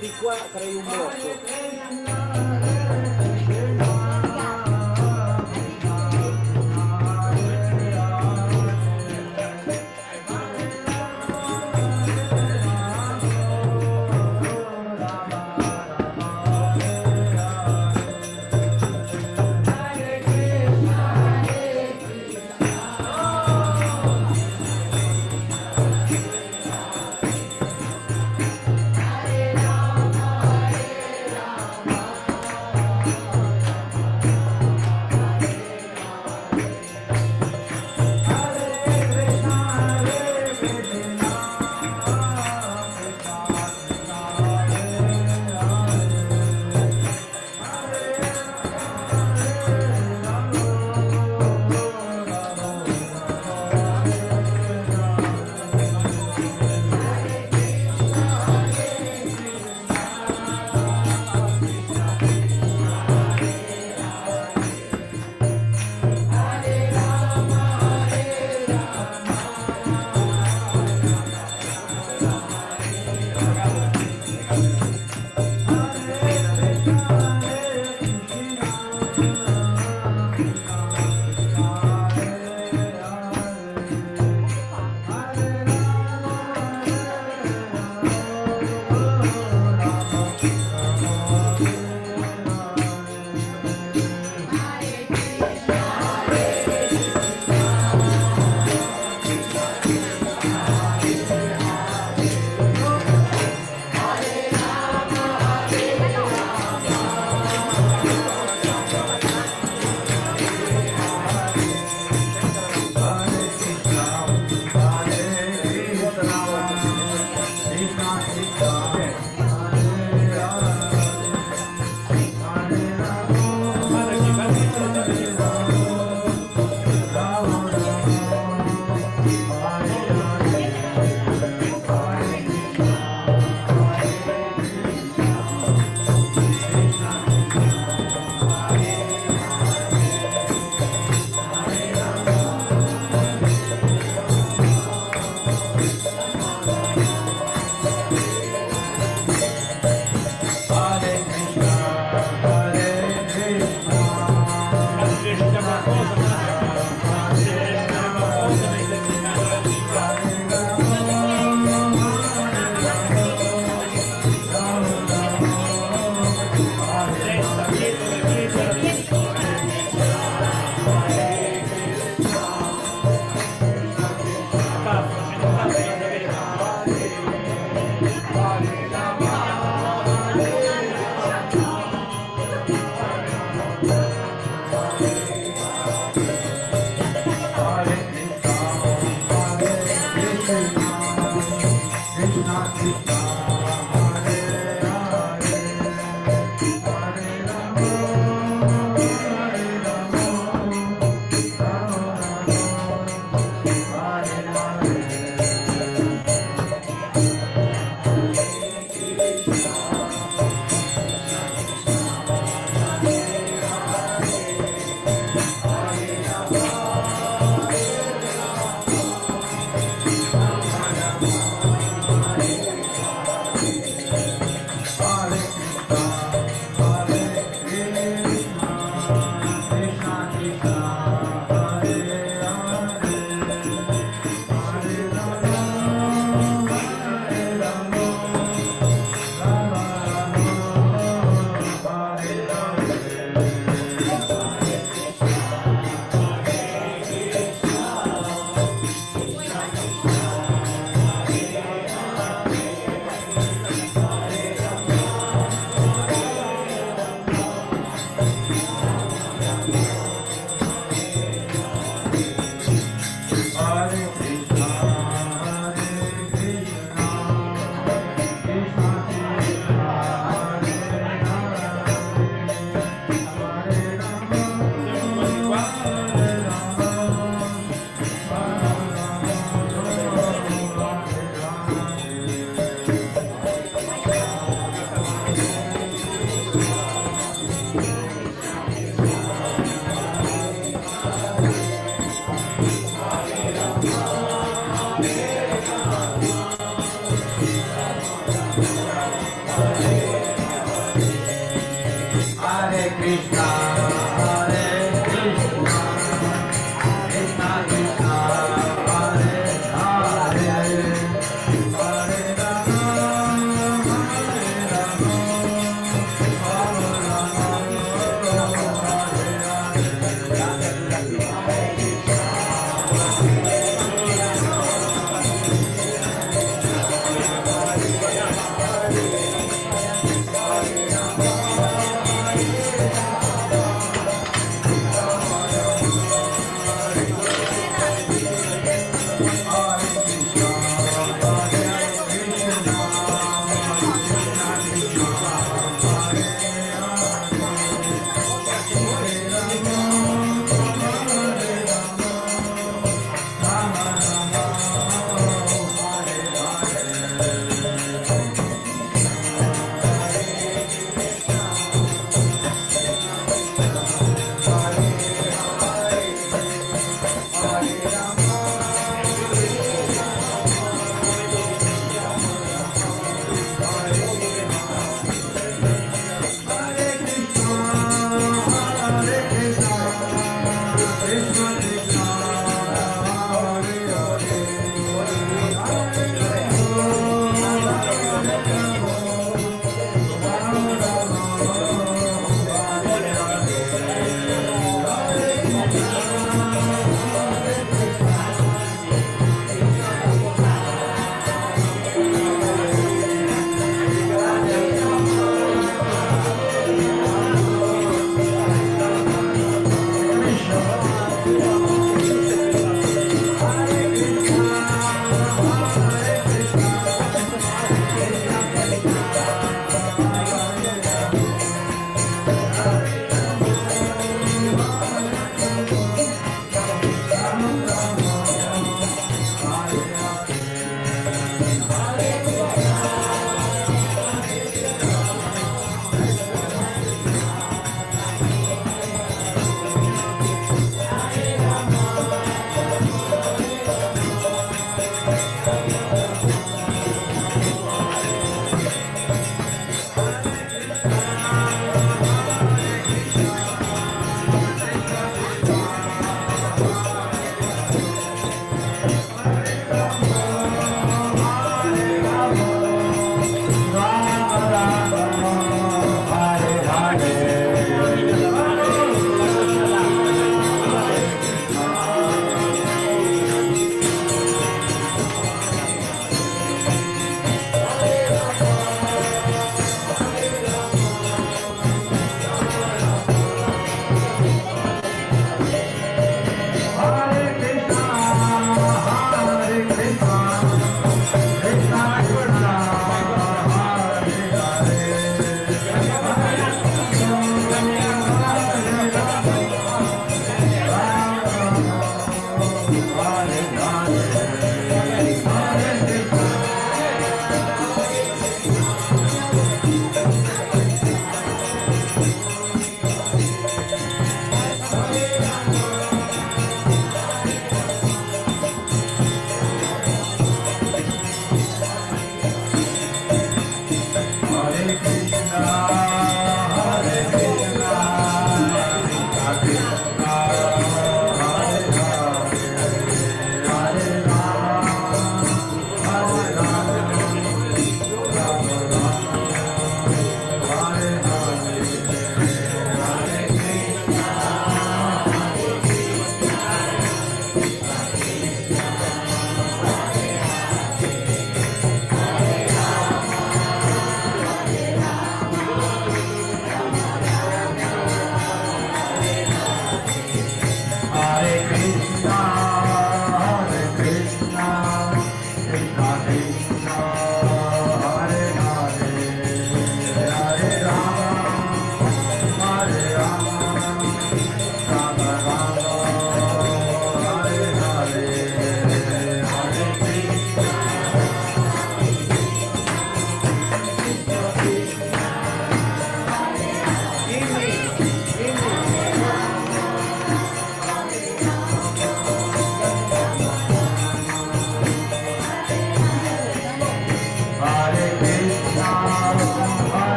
di qua farei un blocco.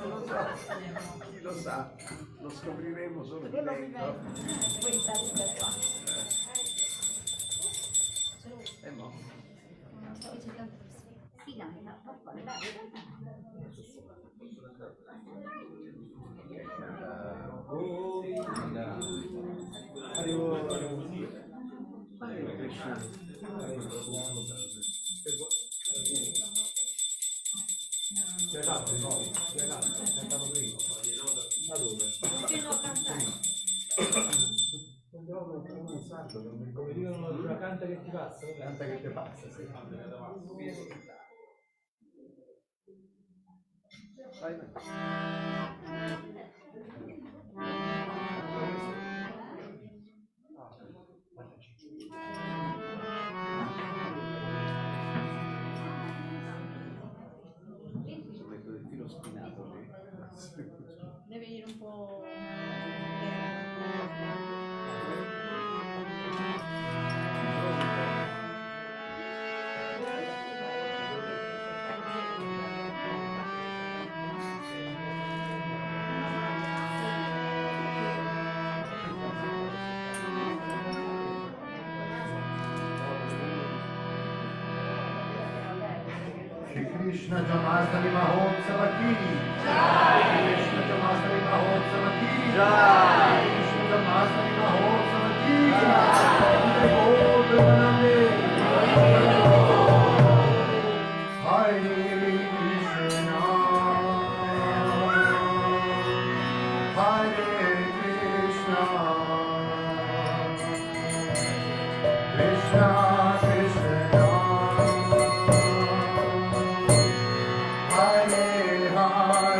lo so, chi lo sa, lo scopriremo solo di dentro. Questa è qua. E mo? Sì, no, come dicono una canta che ti passa, Canta che ti passa, sì. Vai, metto del filo spinato lì. deve venire un po'. Krishna Jamashtami Mahotsava ki Jai. Krishna Jamashtami Mahotsava ki Jai. Krishna Jamashtami Mahotsava ki Jai. Bol Brahmane Hare Krishna Hare Krishna Krishna Krishna Hare Hare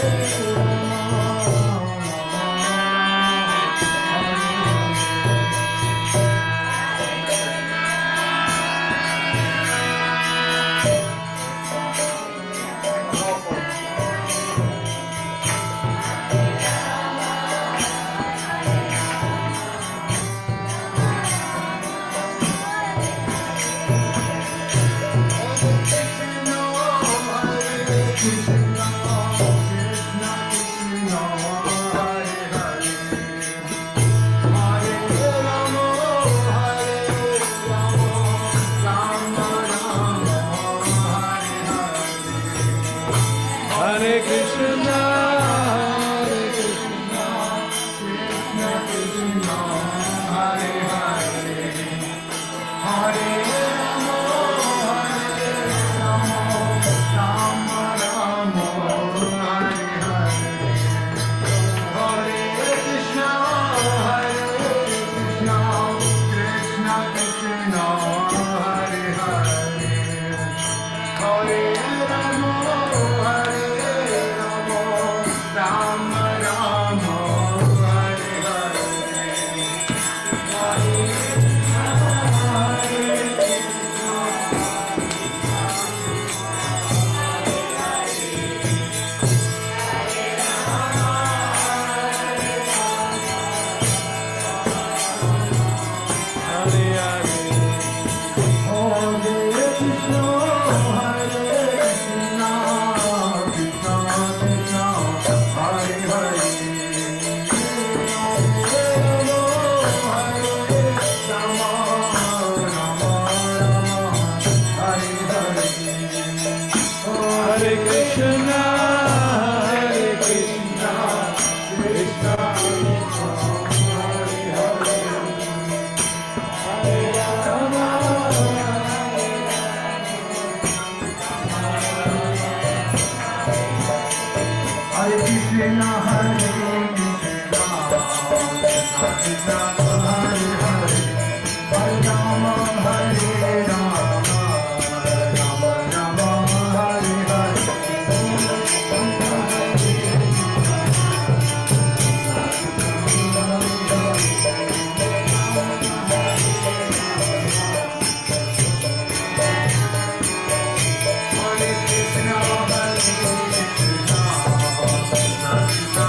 Krishna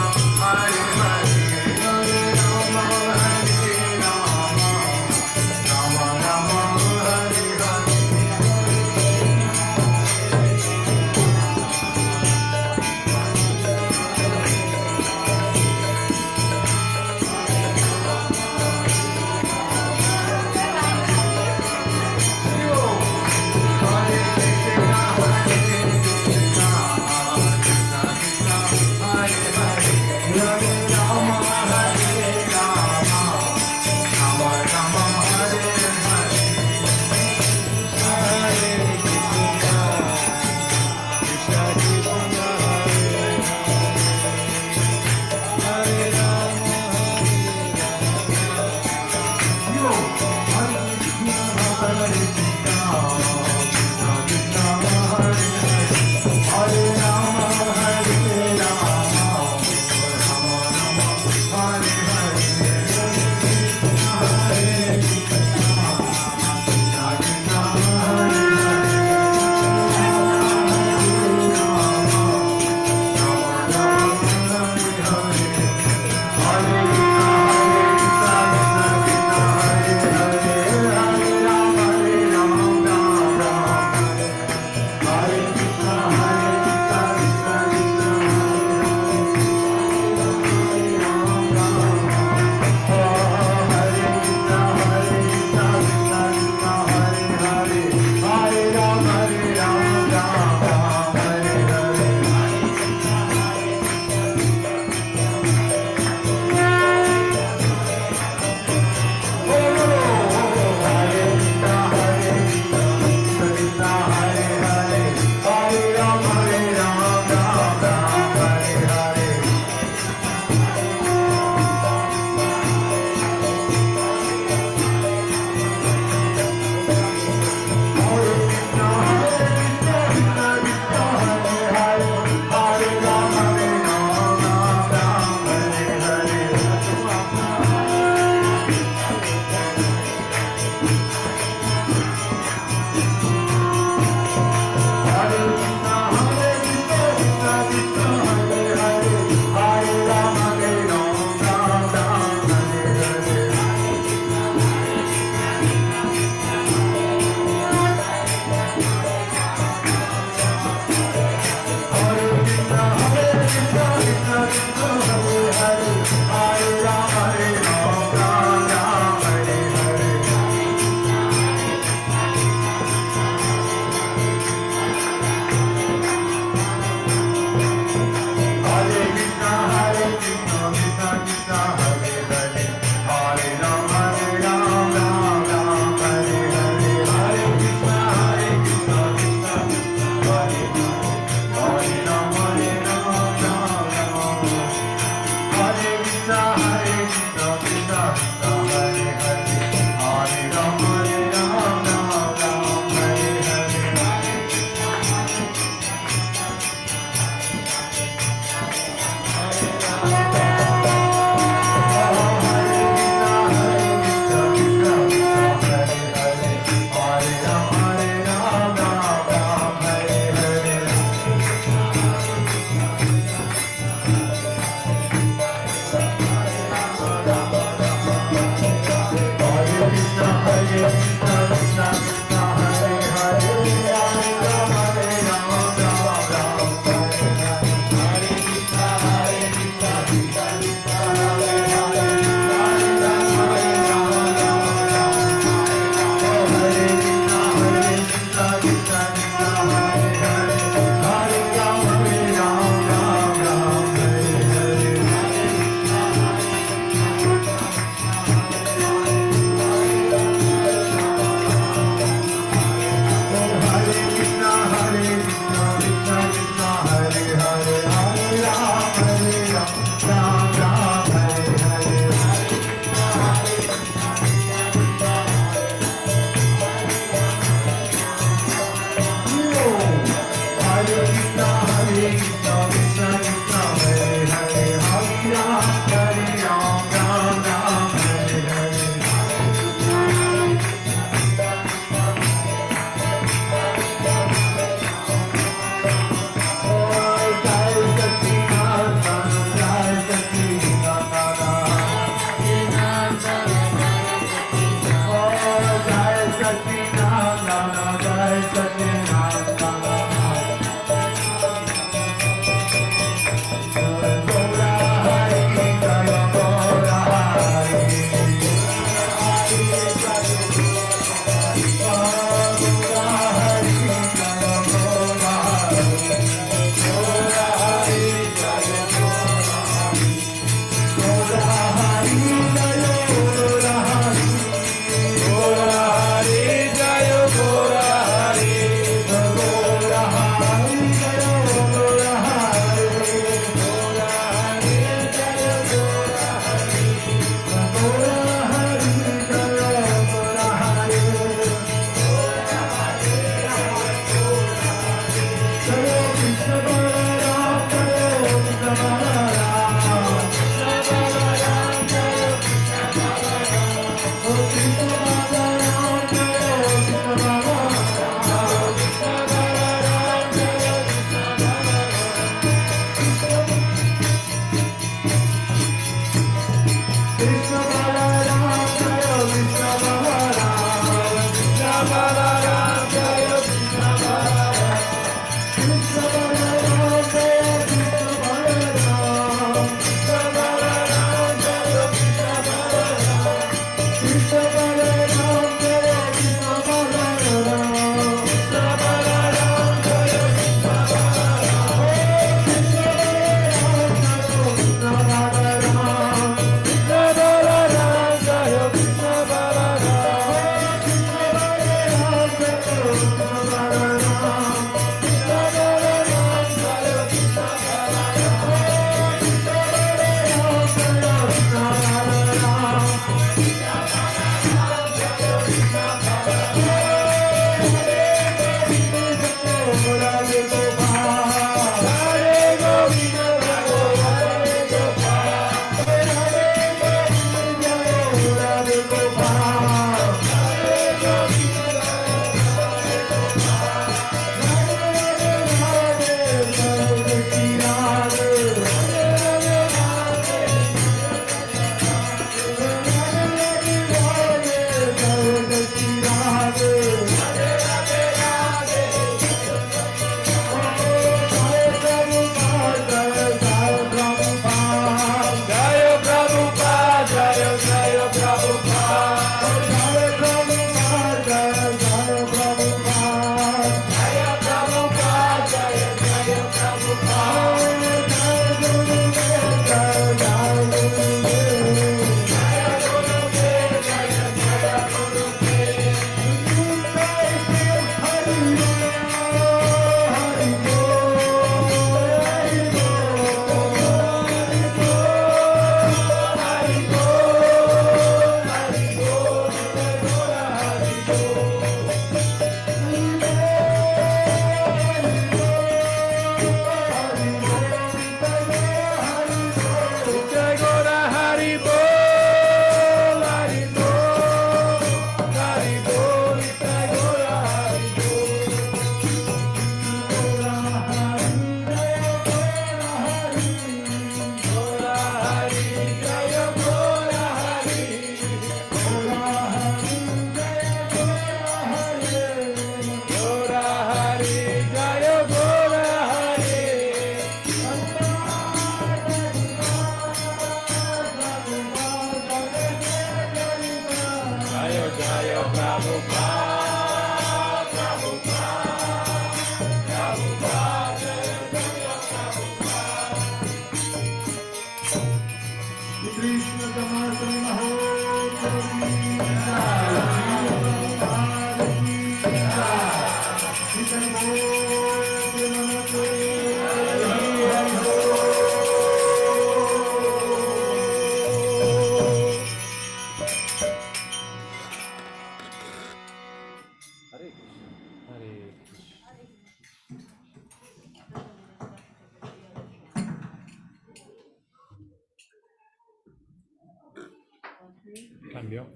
Cambio?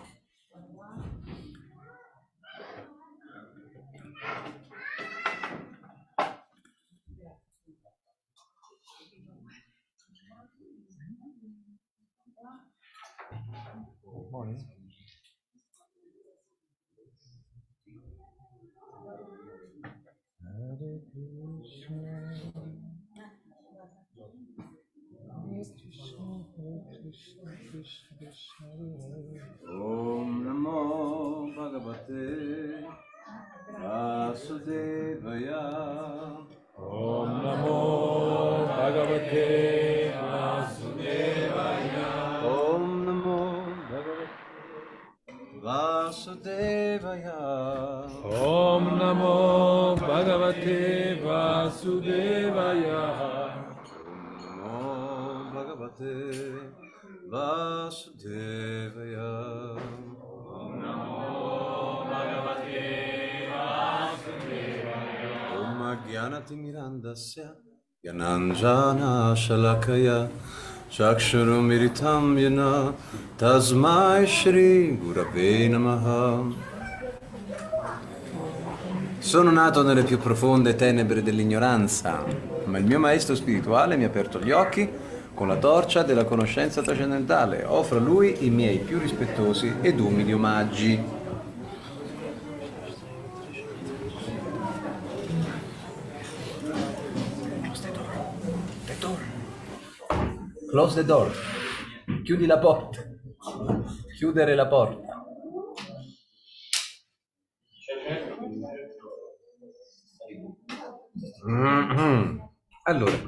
Buoni? Om Namo Bhagavate Vasudevaya. Om Namo Bhagavate Vasudevaya. Om Namo Bhagavate Vasudevaya. Om Namo Bhagavate Vasudevaya. Om Namo Bhagavate Vasudevaya. Om Namo Bhagavate Vasudevaya. Om Jnanatimirandasya Gyananjana Shalakaya Chakshurumiritam Yana Tasmai Shri Gurave Namaha. Sono nato nelle più profonde tenebre dell'ignoranza, ma il mio maestro spirituale mi ha aperto gli occhi con la torcia della conoscenza trascendentale. Offro a lui i miei più rispettosi ed umili omaggi. Close the door. Chiudi la porta. Chiudere la porta. Allora,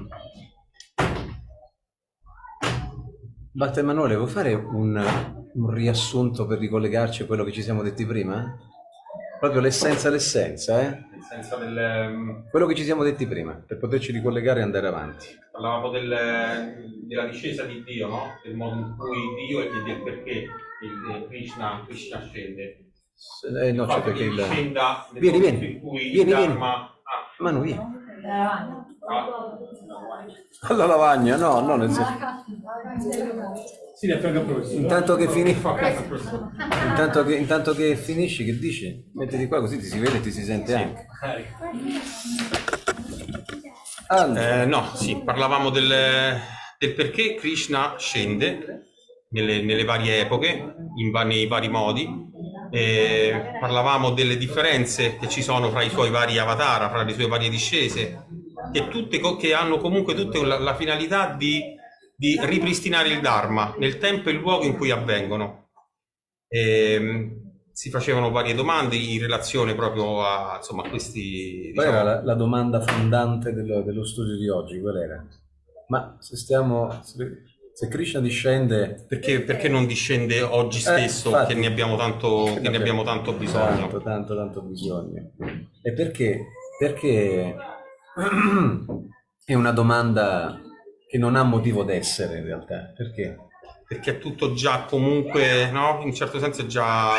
Batte Emanuele, vuoi fare un riassunto per ricollegarci a quello che ci siamo detti prima? Proprio l'essenza, Nel senso quello che ci siamo detti prima, per poterci ricollegare e andare avanti. parlavamo della discesa di Dio, no? Del modo in cui Dio e del perché il Krishna scende. No, c'è Fatto perché che il... scenda nel Vieni, momento vieni, in cui vieni, il vieni. Dharma... Manu, vieni. Ah, Alla lavagna, no, no, nel senso... Sì, le affianco al professore. Intanto che finisci, che dici? Mettiti qua così ti si vede e ti si sente anche. Allora, no, sì, parlavamo del perché Krishna scende nelle varie epoche, nei vari modi. Parlavamo delle differenze che ci sono fra i suoi vari avatar, fra le sue varie discese, che hanno comunque tutte la finalità di ripristinare il Dharma nel tempo e il luogo in cui avvengono. Si facevano varie domande in relazione proprio a, insomma, a questi... qual era la domanda fondante dello studio di oggi? Qual era? Ma se Krishna discende... Perché non discende oggi stesso, infatti, che ne abbiamo tanto bisogno? Tanto bisogno. E perché? Perché è una domanda che non ha motivo d'essere in realtà. Perché? Perché è tutto già comunque, no? In un certo senso è già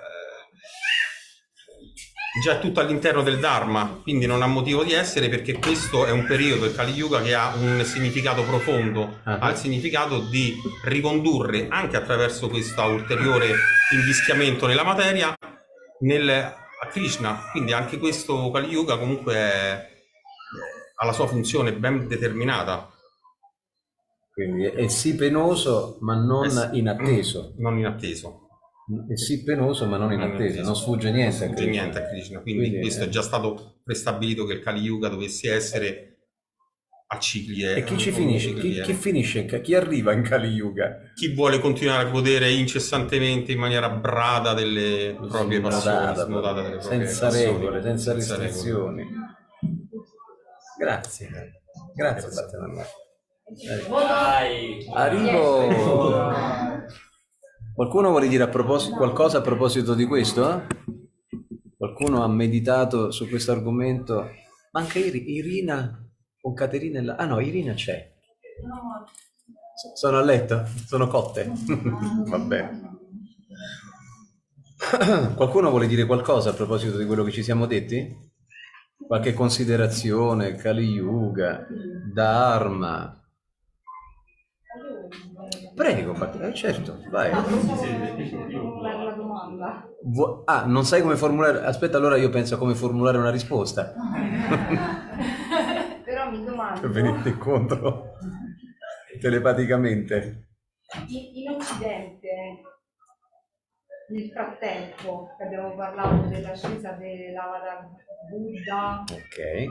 tutto all'interno del Dharma, quindi non ha motivo di essere, perché questo è un periodo, il Kali Yuga, che ha un significato profondo, ha il significato di ricondurre, anche attraverso questo ulteriore invischiamento nella materia, a Krishna. Quindi anche questo Kali Yuga comunque ha la sua funzione ben determinata. Quindi è sì penoso ma non inatteso. Non inatteso. È sì penoso ma non inatteso, non sfugge niente. Non sfugge niente a Krishna. Quindi questo è già stato prestabilito, che il Kali Yuga dovesse essere a cicli. E chi ci finisce? Chi finisce? Chi arriva in Kali Yuga? Chi vuole continuare a godere incessantemente in maniera brada delle proprie passioni, smodata delle proprie senza passioni, regole, senza restrizioni. regole. Grazie Batte Emanuele. Arrivo. Qualcuno vuole dire qualcosa a proposito di questo? Qualcuno ha meditato su questo argomento? Manca Irina con Caterina. Ah no, Irina c'è. Sono a letto? Sono cotte? Va bene. Qualcuno vuole dire qualcosa a proposito di quello che ci siamo detti? Qualche considerazione? Kali Yuga, Dharma. Prego, certo, vai. Formulare la domanda. Non sai come formulare? Aspetta, allora io penso a come formulare una risposta. Però mi domando, Venite incontro telepaticamente. in Occidente, nel frattempo, che abbiamo parlato dell'ascesa dell'Avatar Buddha, Ok.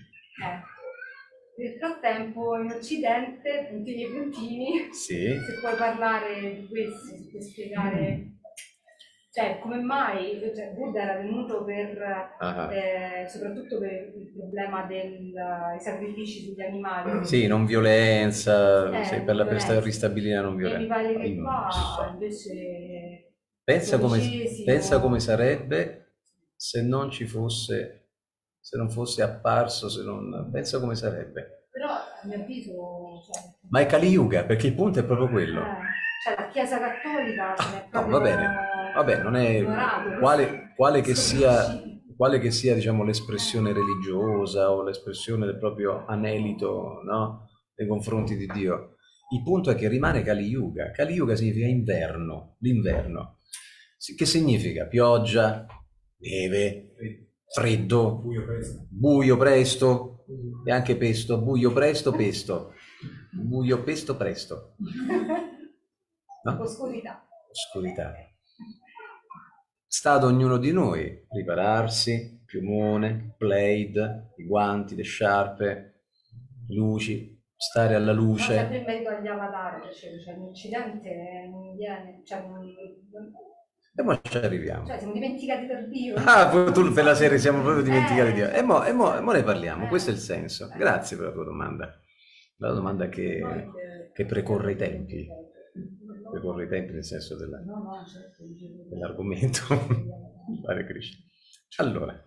nel frattempo in Occidente, puntini e puntini, Sì. se puoi parlare di questo, se puoi spiegare, cioè come mai Buddha era venuto per, soprattutto per il problema dei sacrifici sugli animali. Sì, non violenza, sì, per violenza. ristabilire la non E mi violenza. pare che qua invece Pensa dodicesimo- come sarebbe se non ci fosse, se non fosse apparso, se non... Pensa come sarebbe. Però a mio avviso, cioè, Ma è Kali Yuga, perché il punto è proprio quello. cioè la Chiesa Cattolica se n'è No, proprio vabbè, non è ignorato, quale che sia, sconfiggito. diciamo, l'espressione religiosa o l'espressione del proprio anelito, no? Nei confronti di Dio. Il punto è che rimane Kali Yuga. Kali Yuga significa inverno, l'inverno. Che significa? Pioggia, neve, freddo, buio presto, e anche pesto, buio presto, pesto. Buio pesto presto. No? Oscurità. Oscurità. Sta ad ognuno di noi ripararsi, piumone, blade, i guanti, le sciarpe, luci, stare alla Ma luce. sempre in merito agli avatar, cioè in Occidente non viene, cioè E poi ci arriviamo. siamo dimenticati per Dio. Tu per la serie siamo proprio dimenticati di Dio. E mo ne parliamo, questo è il senso. Grazie per la tua domanda. La domanda che precorre i tempi. Precorre i tempi nel senso dell'argomento. Hare Krishna. Allora,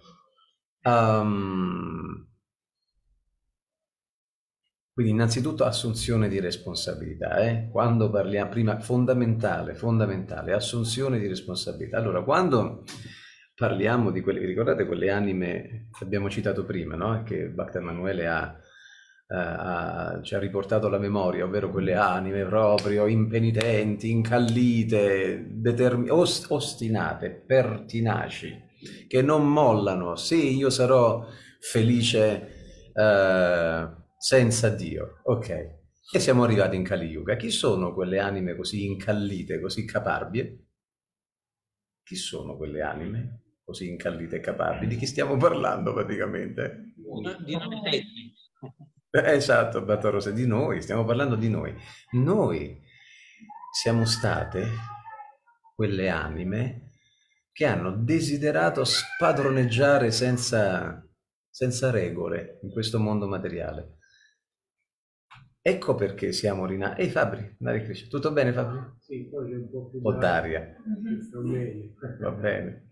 quindi innanzitutto assunzione di responsabilità. Quando parliamo, prima, fondamentale, assunzione di responsabilità. Allora, quando parliamo di quelle, ricordate quelle anime che abbiamo citato prima, no? Che Bhakta Emanuele ci ha riportato alla memoria, ovvero quelle anime proprio impenitenti, incallite, ostinate, pertinaci, che non mollano. Sì, io sarò felice senza Dio. Ok. E siamo arrivati in Kali Yuga. Chi sono quelle anime così incallite, così caparbie? Chi sono quelle anime così incallite e caparbie? Di chi stiamo parlando praticamente? Di noi stessi. Esatto, Battorosa, di noi, stiamo parlando di noi. Noi siamo state quelle anime che hanno desiderato spadroneggiare senza regole in questo mondo materiale. Ecco perché siamo rinati. Ehi Fabri, Hare Krishna, tutto bene Fabri? Sì, poi c'è un po' più O Daria? sto meglio. Va bene.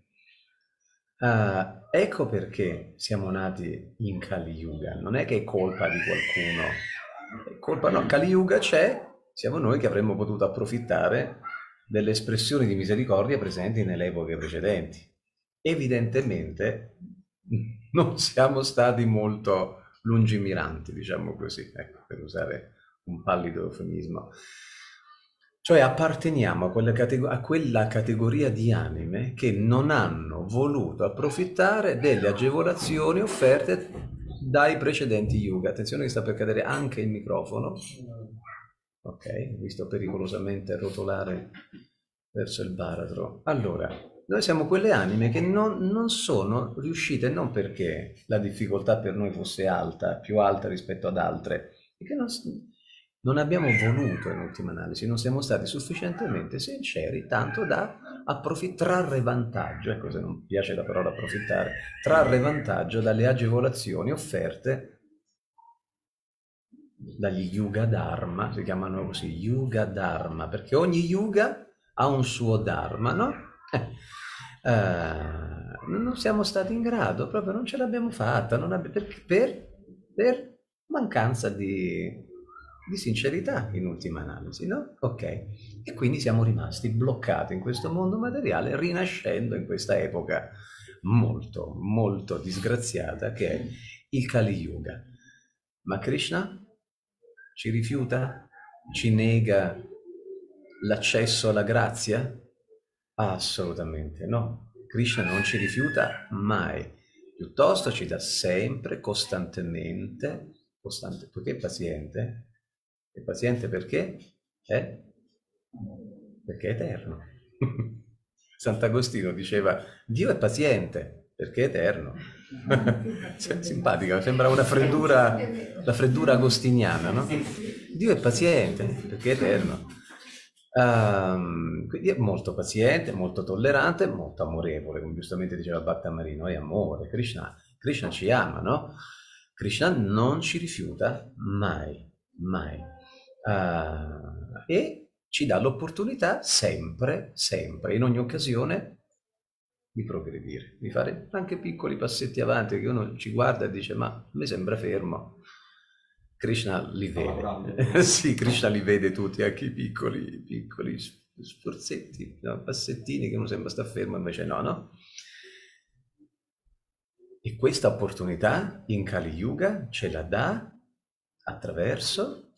Ecco perché siamo nati in Kali Yuga. Non è che è colpa di qualcuno. È colpa no, Kali Yuga c'è, siamo noi che avremmo potuto approfittare delle espressioni di misericordia presenti nelle epoche precedenti. Evidentemente non siamo stati molto lungimiranti, diciamo così, ecco, per usare un pallido eufemismo. Cioè apparteniamo a quella categoria di anime che non hanno voluto approfittare delle agevolazioni offerte dai precedenti yuga. Attenzione che sta per cadere anche il microfono. Ok, mi sto pericolosamente rotolare verso il baratro. Allora, noi siamo quelle anime che non sono riuscite, non perché la difficoltà per noi fosse alta, più alta rispetto ad altre, perché non abbiamo voluto in ultima analisi, non siamo stati sufficientemente sinceri tanto da trarre vantaggio, ecco se non piace la parola approfittare, trarre vantaggio dalle agevolazioni offerte dagli Yuga Dharma, si chiamano così, Yuga Dharma, perché ogni Yuga ha un suo Dharma, no? Non siamo stati in grado, proprio non ce l'abbiamo fatta, per mancanza di sincerità in ultima analisi, no? Ok. E quindi siamo rimasti bloccati in questo mondo materiale, rinascendo in questa epoca molto, molto disgraziata che è il Kali Yuga. Ma Krishna ci rifiuta, ci nega l'accesso alla grazia? Assolutamente no. Krishna non ci rifiuta mai, piuttosto ci dà sempre, costantemente, poiché è paziente. È paziente perché? Perché è eterno. Sant'Agostino diceva, Dio è paziente perché è eterno. Simpatica, sembra una freddura, la freddura agostiniana, no? Dio è paziente perché è eterno. Quindi è molto paziente, molto tollerante, molto amorevole, come giustamente diceva Bhakta Marino, è amore. Krishna ci ama, no? Krishna non ci rifiuta mai, mai. E ci dà l'opportunità sempre, sempre, in ogni occasione, di progredire, di fare anche piccoli passetti avanti, che uno ci guarda e dice, ma a me sembra fermo. Krishna li vede. Sì, Krishna li vede tutti, anche i piccoli sforzetti, no? Passettini che uno sembra sta fermo, invece no? E questa opportunità in Kali Yuga ce la dà attraverso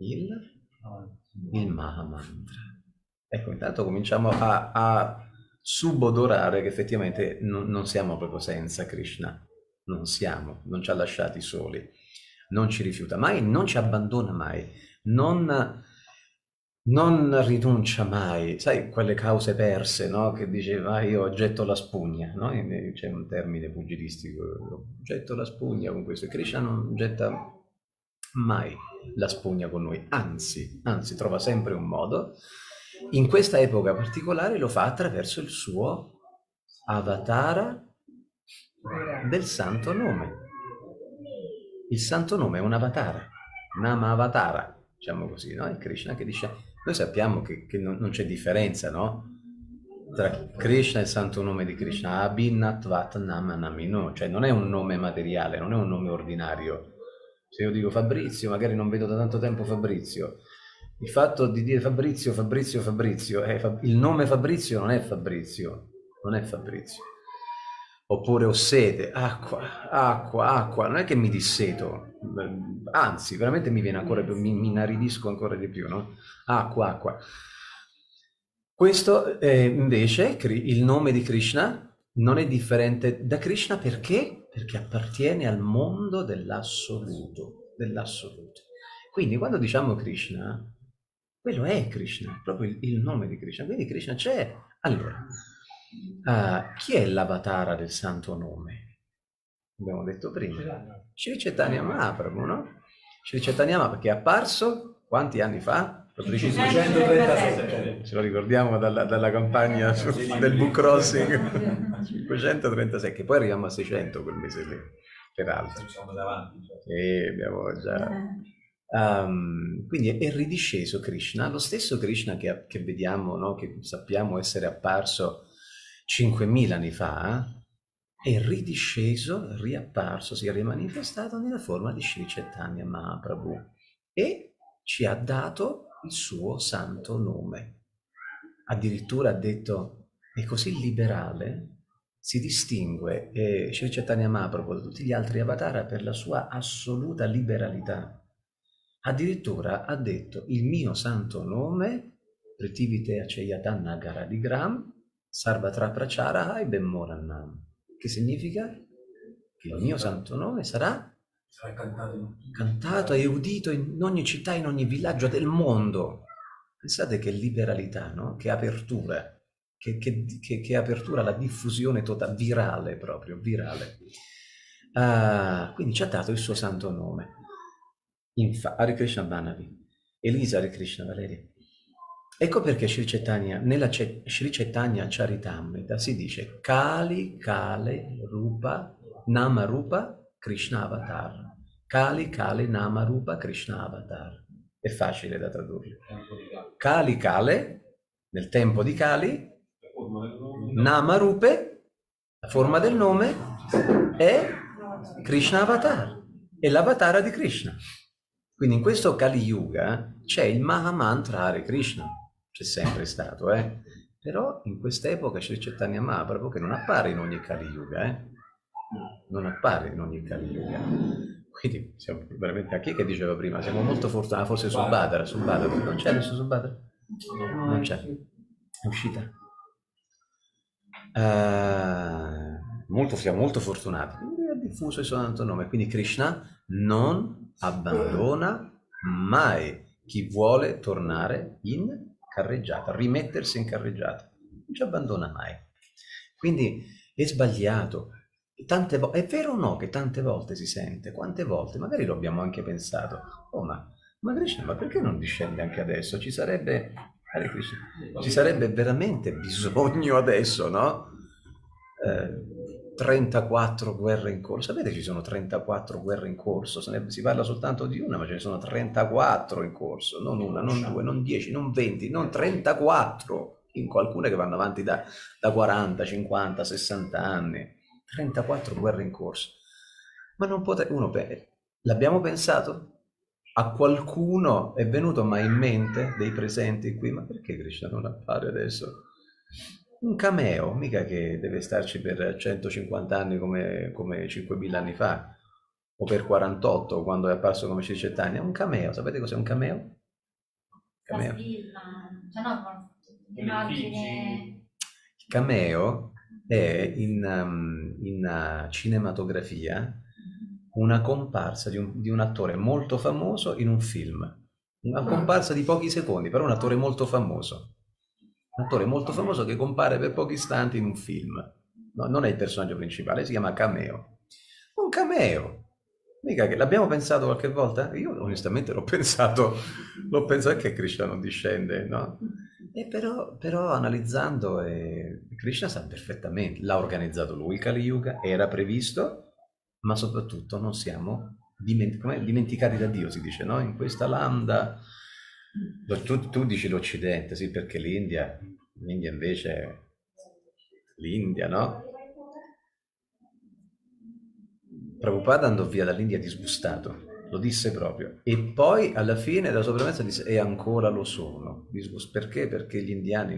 il Mahamantra. Ecco, intanto cominciamo a subodorare che effettivamente non siamo proprio senza Krishna, non ci ha lasciati soli, non ci rifiuta mai, non ci abbandona mai, non rinuncia mai. Sai, quelle cause perse, no? Che diceva io getto la spugna, no? C'è un termine pugilistico, getto la spugna con questo. Krishna non getta mai la spugna con noi, anzi trova sempre un modo. In questa epoca particolare lo fa attraverso il suo avatara del santo nome. Il santo nome è un avatara, Nama Avatara, diciamo così, no? È Krishna che dice, noi sappiamo che non c'è differenza, no? Tra Krishna e il santo nome di Krishna, Abhinatvat Nama Namino, cioè non è un nome materiale, non è un nome ordinario. Se io dico Fabrizio, magari non vedo da tanto tempo Fabrizio. Il fatto di dire Fabrizio, il nome Fabrizio non è Fabrizio, Oppure ho sede, acqua, non è che mi disseto, anzi, veramente mi viene ancora più, mi inaridisco ancora di più, no? Acqua. Questo invece, il nome di Krishna non è differente da Krishna perché? Perché appartiene al mondo dell'assoluto. Quindi quando diciamo Krishna, quello è Krishna, proprio il nome di Krishna, quindi Krishna c'è. Allora, chi è l'avatara del santo nome? Abbiamo detto prima. Sri Chaitanya Mahaprabhu, no? Sri Chaitanya Mahaprabhu che è apparso quanti anni fa? 536. Ce lo ricordiamo dalla campagna del book crossing. 536, che poi arriviamo a 600 quel mese lì, peraltro. Siamo davanti. Abbiamo già... quindi è ridisceso Krishna, lo stesso Krishna che vediamo, no? Che sappiamo essere apparso 5.000 anni fa, è ridisceso, riapparso, si è rimanifestato nella forma di Sri Chaitanya Mahaprabhu e ci ha dato il suo santo nome. Addirittura ha detto, è così liberale, si distingue Sri Chaitanya Mahaprabhu da tutti gli altri avatara per la sua assoluta liberalità. Addirittura ha detto, il mio santo nome, Pritivite Aceyatana Garadigram, Sarvatra Pracharahai Bemmorannam, che significa che il mio santo nome sarà cantato e udito in ogni città, in ogni villaggio del mondo. Pensate che liberalità, no? Che apertura, che apertura alla diffusione totale, virale proprio, virale. Quindi ci ha dato il suo santo nome. Hare Krishna Bhanavi, Elisa Hare Krishna Valeria. Ecco perché Sri Chaitanya, nella Sri Chaitanya Charitamrita si dice Kali Kale Rupa Nama Rupa Krishna Avatar. Kali Kale Nama Rupa Krishna Avatar. È facile da tradurre. Kali Kale, nel tempo di Kali, Nama Rupe, la forma del nome, è Krishna Avatar. È l'avatara di Krishna. Quindi in questo Kali Yuga c'è il Mahamantra Hare Krishna. C'è sempre stato, però in quest'epoca Sri Chaitanya Mahaprabhu che non appare in ogni Kali Yuga, non appare in ogni Kali Yuga. Quindi siamo veramente, a chi che diceva prima, siamo molto fortunati, forse Subhadra, non c'è adesso Subhadra? Non c'è. È uscita. Siamo molto fortunati. È diffuso il suo santo nome. Quindi Krishna non abbandona mai chi vuole tornare in carreggiata, rimettersi in carreggiata. Non ci abbandona mai. Quindi è sbagliato. È vero o no che tante volte si sente? Quante volte? Magari lo abbiamo anche pensato. Oh, ma Krishna, ma perché non discende anche adesso? Ci sarebbe veramente bisogno adesso, no? 34 guerre in corso. Sapete, ci sono 34 guerre in corso. Si parla soltanto di una, ma ce ne sono 34 in corso. Non una, non due, non 10, non 20, non 34. In alcune che vanno avanti da 40, 50, 60 anni. 34 guerre in corso. Ma non l'abbiamo pensato? A qualcuno è venuto mai in mente, dei presenti qui, ma perché Krishna non appare adesso? Un cameo, mica che deve starci per 150 anni come 5000 anni fa, o per 48 quando è apparso come Sri Chaitanya. Un cameo, sapete cos'è un cameo? Cameo. Il cameo è in cinematografia una comparsa di un attore molto famoso in un film. Una comparsa di pochi secondi, però un attore molto famoso. Un attore molto famoso che compare per pochi istanti in un film. No, non è il personaggio principale, si chiama cameo. Un cameo! Mica che l'abbiamo pensato qualche volta? Io onestamente l'ho pensato che Krishna non discende, no? E però analizzando, Krishna sa perfettamente, l'ha organizzato lui, Kali Yuga, era previsto, ma soprattutto non siamo dimenticati da Dio, si dice, no? In questa landa, tu dici l'Occidente, sì, perché l'India invece, l'India, no? Prabhupada andò via dall'India disgustato, lo disse proprio, e poi alla fine della sua promessa disse, e ancora lo sono. Perché? Perché gli indiani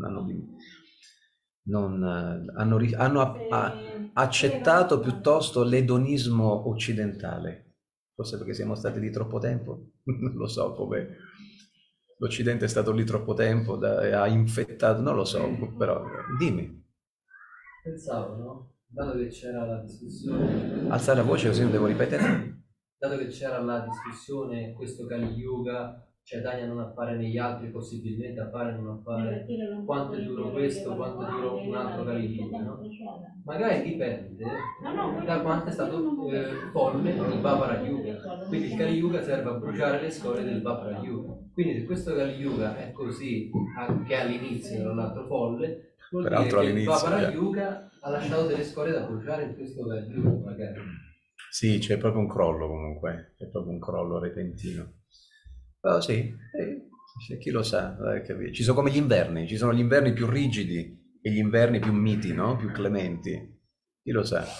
hanno accettato piuttosto l'edonismo occidentale, forse perché siamo stati lì troppo tempo, non lo so come l'Occidente è stato lì troppo tempo, ha infettato, non lo so, però dimmi. Pensavo, no? Dato che c'era la discussione... Alza la voce così non devo ripetere. Dato che c'era la discussione, questo Kali Yuga, Chaitanya non appare negli altri, possibilmente appare, non appare, quanto è duro questo, quanto è duro un altro Kali Yuga, no? Magari dipende da quanto è stato folle il Vapara Yuga. Quindi il Kali Yuga serve a bruciare le scorie del Vapara Yuga. Quindi se questo Kali Yuga è così, che all'inizio era un altro folle, vuol dire che il Vapara Yuga ha lasciato delle scorie da bruciare in questo Kali Yuga, magari. Sì, c'è proprio un crollo comunque, c'è proprio un crollo repentino. Però sì, chi lo sa, ci sono come gli inverni, ci sono gli inverni più rigidi e gli inverni più miti, no? Più clementi. Chi lo sa?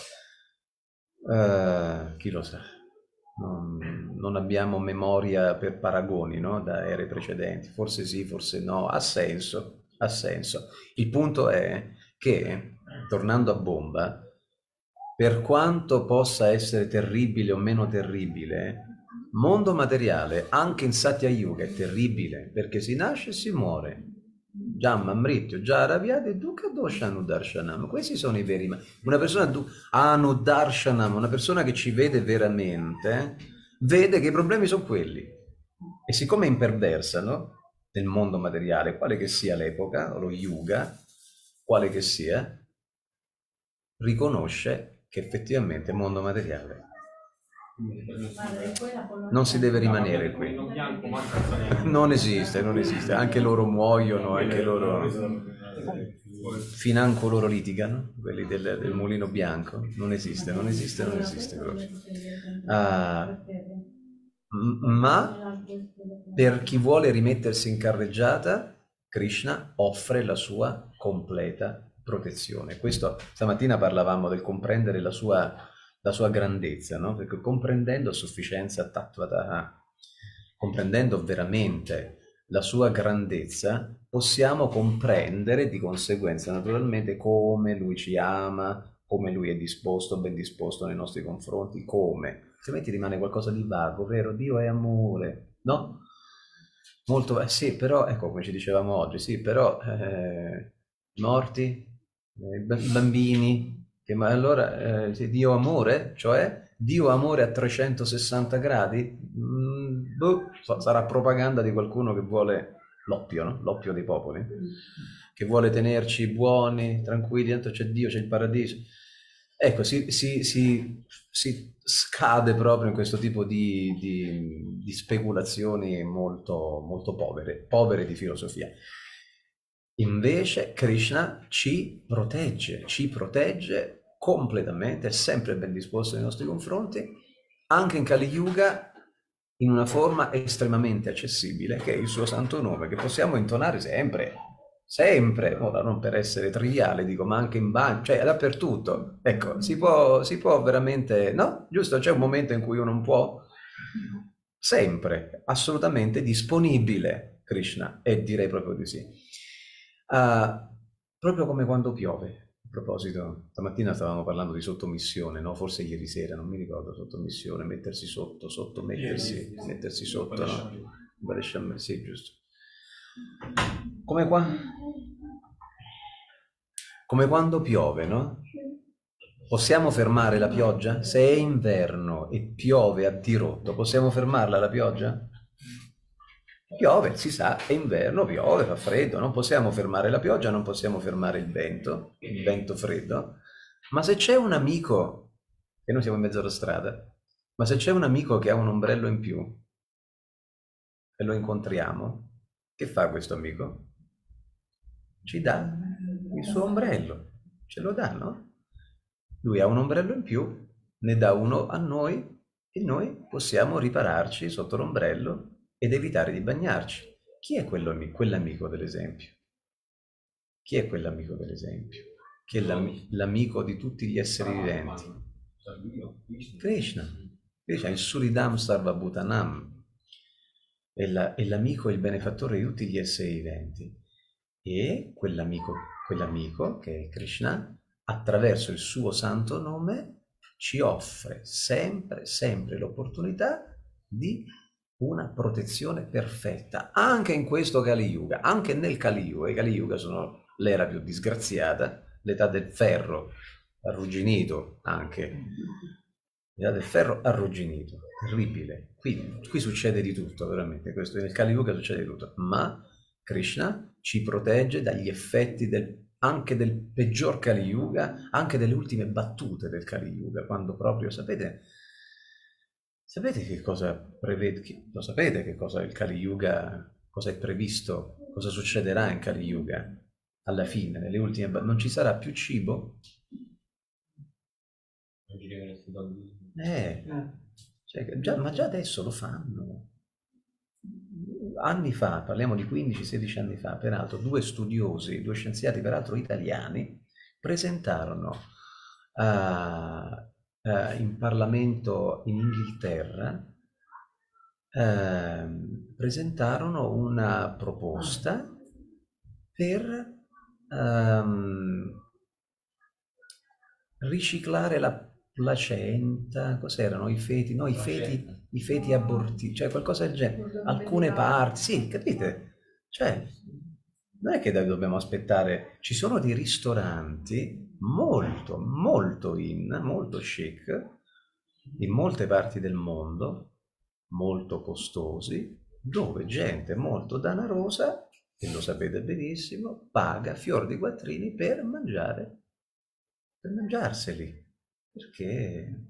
Chi lo sa? Non abbiamo memoria per paragoni, no? Da ere precedenti. Forse sì, forse no. Ha senso, ha senso. Il punto è che, tornando a bomba, per quanto possa essere terribile o meno terribile, mondo materiale, anche in Satya Yuga, è terribile, perché si nasce e si muore. Jamma, Mrityu, Jara, Vyadi, Dukkha, Dosha, Anudarshanam. Questi sono i veri... Una persona, Anudarshanam, una persona che ci vede veramente, vede che i problemi sono quelli. E siccome è imperversa, no? Nel mondo materiale, quale che sia l'epoca, o lo Yuga, quale che sia, riconosce che effettivamente il mondo materiale non si deve rimanere qui, non esiste, anche loro muoiono, anche loro financo loro litigano, quelli del mulino bianco, non esiste proprio. Ma per chi vuole rimettersi in carreggiata, Krishna offre la sua completa protezione. Questo stamattina parlavamo del comprendere la sua grandezza, no? Perché comprendendo a sufficienza tattvataha, comprendendo veramente la sua grandezza, possiamo comprendere di conseguenza naturalmente come lui ci ama, come lui è disposto, ben disposto nei nostri confronti, come. Altrimenti rimane qualcosa di vago, vero? Dio è amore, no? molto, sì, però, ecco, come ci dicevamo oggi, sì, però morti, bambini, ma allora Dio amore, cioè Dio amore a 360 gradi, sarà propaganda di qualcuno che vuole l'oppio, no? L'oppio dei popoli, che vuole tenerci buoni, tranquilli, tanto c'è Dio, c'è il paradiso. Ecco, si scade proprio in questo tipo di speculazioni molto, molto povere di filosofia. Invece Krishna ci protegge completamente, è sempre ben disposto nei nostri confronti, anche in Kali Yuga, in una forma estremamente accessibile, che è il suo santo nome, che possiamo intonare sempre, ora non per essere triviale, dico, ma anche in bagno, cioè dappertutto. Ecco, si può veramente, no? Giusto? C'è un momento in cui uno non può, sempre, assolutamente disponibile Krishna, e direi proprio di sì. Proprio come quando piove. A proposito, stamattina stavamo parlando di sottomissione, no? Forse ieri sera, non mi ricordo, sottomissione, mettersi sotto, mettersi sotto, no? Sì, giusto. Come quando piove, no? Possiamo fermare la pioggia? Se è inverno e piove a dirotto, possiamo fermarla la pioggia? Piove, si sa, è inverno, piove, fa freddo, non possiamo fermare la pioggia, non possiamo fermare il vento freddo, ma se c'è un amico, e noi siamo in mezzo alla strada, ma se c'è un amico che ha un ombrello in più e lo incontriamo, che fa questo amico? Ci dà il suo ombrello, ce lo dà, no? Lui ha un ombrello in più, ne dà uno a noi e noi possiamo ripararci sotto l'ombrello ed evitare di bagnarci. Chi è quell'amico dell'esempio? Chi è quell'amico dell'esempio? Chi è l'amico di tutti gli esseri viventi? Krishna, il Suridam Sarvabhutanam, è l'amico e il benefattore di tutti gli esseri viventi. E quell'amico che è Krishna, attraverso il suo santo nome, ci offre sempre l'opportunità di una protezione perfetta, anche in questo Kali Yuga, anche nel Kali Yuga. I Kali Yuga sono l'era più disgraziata, l'età del ferro arrugginito anche, l'età del ferro arrugginito, terribile. Qui succede di tutto, veramente, nel Kali Yuga succede di tutto, ma Krishna ci protegge dagli effetti anche del peggior Kali Yuga, anche delle ultime battute del Kali Yuga, quando proprio, sapete che cosa prevede, lo sapete che cosa è il Kali Yuga, cosa è previsto, cosa succederà in Kali Yuga? Alla fine, nelle ultime non ci sarà più cibo? Ma già adesso lo fanno. Anni fa, parliamo di 15-16 anni fa, peraltro, due scienziati, peraltro italiani, presentarono in Parlamento in Inghilterra, presentarono una proposta per riciclare la placenta, cos'erano? I feti abortiti, cioè qualcosa del genere, alcune parti, sì, capite? Cioè, non è che dobbiamo aspettare, ci sono dei ristoranti molto chic, in molte parti del mondo, molto costosi, dove gente molto danarosa, e lo sapete benissimo, paga fior di quattrini per mangiarseli. Perché?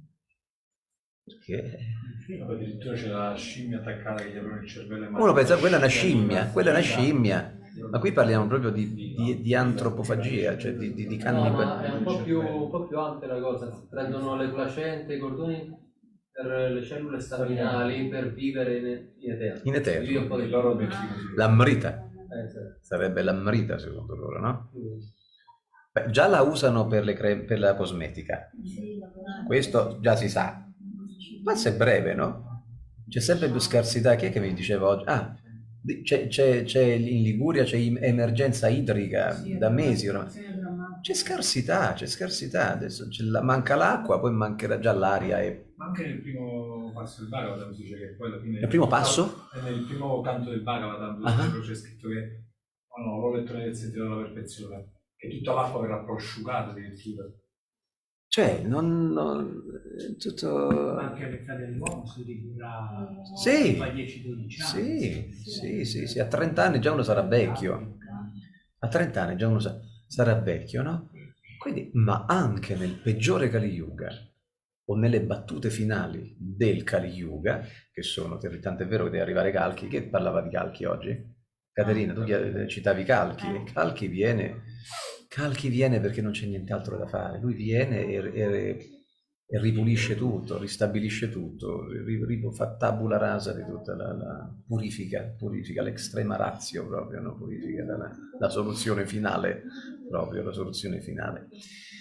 Addirittura c'è la scimmia attaccata che gli aprono il cervello. Uno pensa, quella è una scimmia, ma qui parliamo proprio di antropofagia, cioè di cannibalismo. È un po' più ampia la cosa, prendono le placente, i cordoni per le cellule staminali per vivere in eterno. L'amrita, sarebbe l'amrita secondo loro, no? Beh, già la usano per la cosmetica, questo già si sa, ma se è breve, no? C'è sempre più scarsità. Chi è che mi diceva oggi? C'è in Liguria, c'è emergenza idrica da mesi oramai. C'è scarsità, adesso manca l'acqua, poi mancherà già l'aria. Ma anche nel primo passo del Bhagavatam si dice che poi alla fine... Il primo passo? È nel primo canto del Bhagavatam, dove c'è scritto che, oh no, l'ho letto nel sentiero della perfezione, che tutta l'acqua verrà prosciugata addirittura. Cioè, tutto... Anche l'età dell'uomo si ridurrà Sì, a 10-12 anni. sì, a 30 anni già uno sarà vecchio. A 30 anni già uno sarà vecchio, no? Quindi, ma anche nel peggiore Kali Yuga, o nelle battute finali del Kali Yuga, che sono, tant'è vero che deve arrivare Kalki, che parlava di Kalki oggi? Caterina, tu citavi Kalki, e Kalki viene perché non c'è nient'altro da fare, lui viene e ripulisce tutto, ristabilisce tutto, fa tabula rasa di tutta purifica l'extrema ratio proprio, no? Purifica la soluzione finale, proprio la soluzione finale.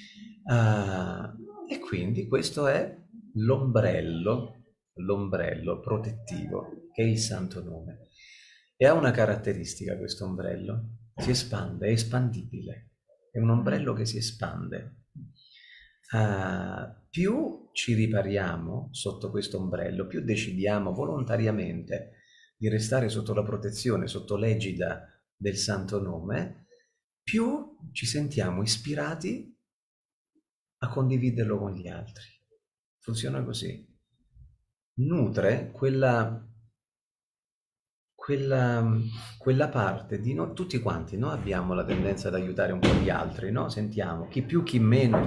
E quindi questo è l'ombrello protettivo, che è il santo nome. E ha una caratteristica questo ombrello, si espande, è espandibile, è un ombrello che si espande. Più ci ripariamo sotto questo ombrello, più decidiamo volontariamente di restare sotto la protezione, sotto l'egida del santo nome, più ci sentiamo ispirati a condividerlo con gli altri. Funziona così. Nutre quella parte di noi, tutti quanti, no? Abbiamo la tendenza ad aiutare un po' gli altri, no? Sentiamo, chi più chi meno,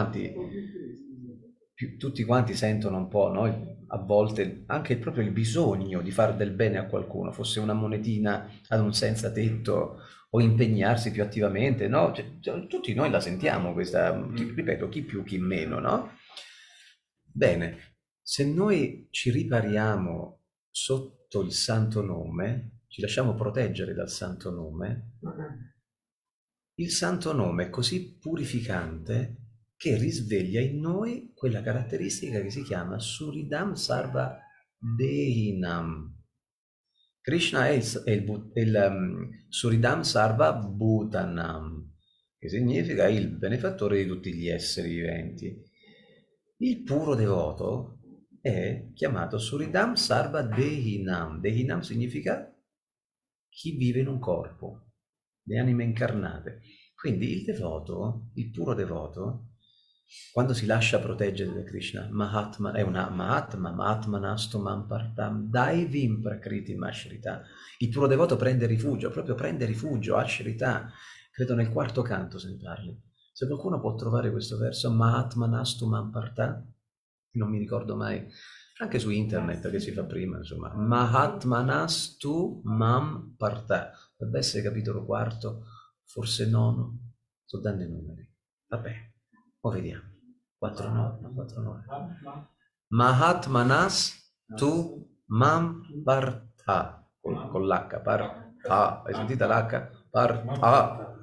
tutti quanti sentono un po', no? A volte anche proprio il bisogno di fare del bene a qualcuno, fosse una monetina ad un senza tetto o impegnarsi più attivamente, no? Cioè, tutti noi la sentiamo questa, ripeto, chi più chi meno, no? Bene, se noi ci ripariamo sotto il santo nome, ci lasciamo proteggere dal santo nome, il santo nome è così purificante che risveglia in noi quella caratteristica che si chiama Suridam Sarva Dehinam. Krishna è il Suridam Sarva Bhutanam, che significa il benefattore di tutti gli esseri viventi. Il puro devoto è chiamato Suridam Sarva Dehinam. Dehinam significa chi vive in un corpo, le anime incarnate. Quindi il devoto, il puro devoto, quando si lascia proteggere da Krishna, Mahatma, è una Mahatmanastu Mampartam Daivim Prakritim Ashrita. Il puro devoto prende rifugio, Ashrita, credo nel quarto canto se ne parli. Se qualcuno può trovare questo verso, Mahatmanastu Mampartam, non mi ricordo mai, anche su internet che si fa prima, insomma, Mahatmanastu Mampartam, dovrebbe essere capitolo quarto, forse nono, sto dando i numeri, vabbè. Poi vediamo. 4-9. Mahatmanas tu Mamparta. Con l'H. Parta. Hai sentita l'H? Parta.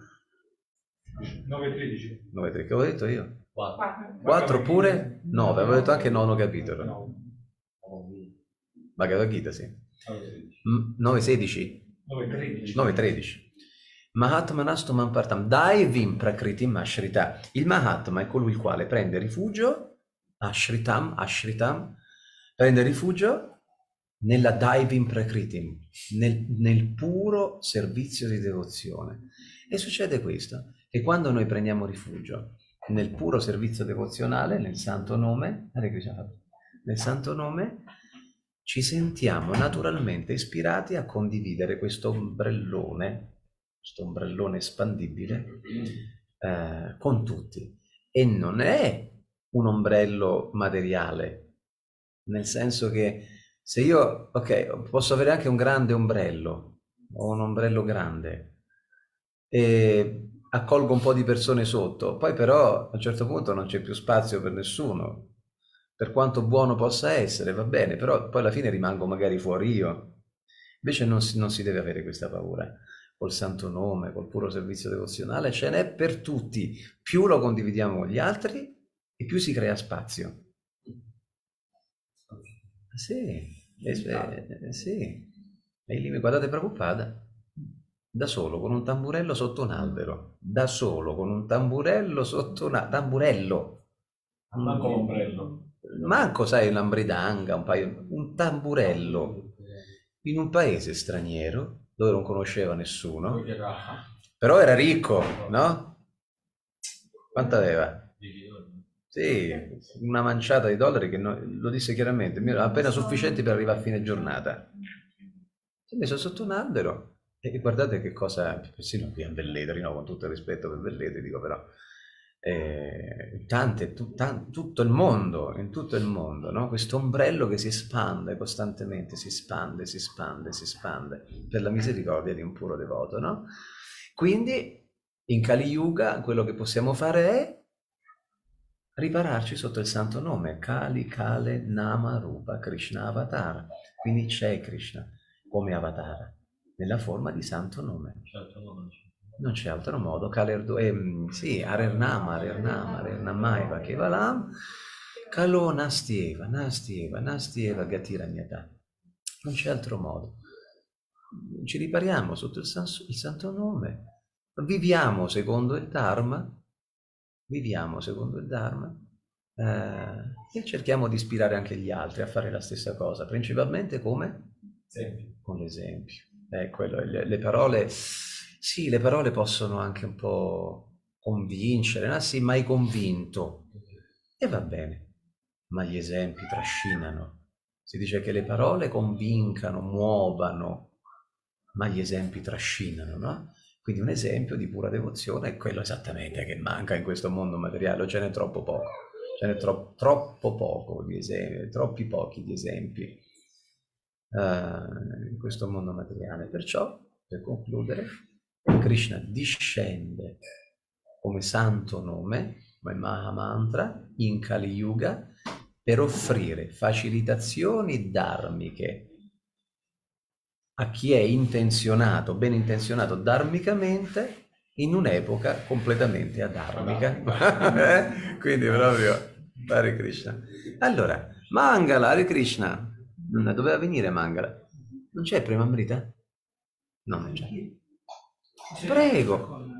9-13. 9-13. Che ho detto io? 4 pure? 9. Avevo detto anche nono capitolo. Bhagavad Gita, sì. 9-16. 9-13. Mahatmanastu Mampartam Daivim Prakritim Ashrita. Il Mahatma è colui il quale prende rifugio, Ashritam, prende rifugio nella Daivim Prakritim, nel puro servizio di devozione. E succede questo, che quando noi prendiamo rifugio nel puro servizio devozionale, nel santo nome, ci sentiamo naturalmente ispirati a condividere questo ombrellone espandibile con tutti. E non è un ombrello materiale, nel senso che se io, posso avere anche un grande ombrello o un ombrello grande e accolgo un po' di persone sotto, poi però a un certo punto non c'è più spazio per nessuno, per quanto buono possa essere, va bene, però poi alla fine rimango magari fuori io. Invece non si deve avere questa paura. Col santo nome, col puro servizio devozionale, ce n'è per tutti. Più lo condividiamo con gli altri e più si crea spazio. Sì. Guardate Prabhupada, da solo con un tamburello sotto un albero, Manco l'ombrello. manco sai l'ambridanga, un tamburello in un paese straniero dove non conosceva nessuno, però era ricco, no? Quanto aveva? Sì, una manciata di dollari che lo disse chiaramente, appena sufficienti per arrivare a fine giornata. Si è messo sotto un albero e guardate che cosa, persino qui a Velletri, no? Con tutto il rispetto per Velletri, dico però, tutto il mondo, in tutto il mondo, no? Questo ombrello che si espande costantemente, si espande per la misericordia di un puro devoto, no? Quindi in Kali Yuga quello che possiamo fare è ripararci sotto il santo nome, Kali, Kale, Nama, Rupa, Krishna Avatar. Quindi c'è Krishna come avatar, nella forma di santo nome. Non c'è altro modo. Sì, Arernamaiva Kevalam, Kalo Nastieva, Gatiranyata. Non c'è altro modo. Ci ripariamo sotto il santo nome, viviamo secondo il Dharma, e cerchiamo di ispirare anche gli altri a fare la stessa cosa, principalmente come? Con l'esempio. Le parole, sì, le parole possono anche un po' convincere, no? Sì, ma hai convinto, e va bene, ma gli esempi trascinano. Si dice che le parole convincano, muovano, ma gli esempi trascinano, no? Quindi un esempio di pura devozione è quello esattamente che manca in questo mondo materiale, ce n'è troppo poco, ce n'è troppo poco di esempi, troppi pochi di esempi in questo mondo materiale. Perciò, per concludere, Krishna discende come santo nome, come Mahamantra, in Kali Yuga per offrire facilitazioni dharmiche a chi è intenzionato, ben intenzionato dharmicamente, in un'epoca completamente adharmica. Quindi proprio Hare Krishna. Allora, Mangala, Hare Krishna. Doveva venire Mangala. Non c'è Premamrita? No, non c'è. Prego.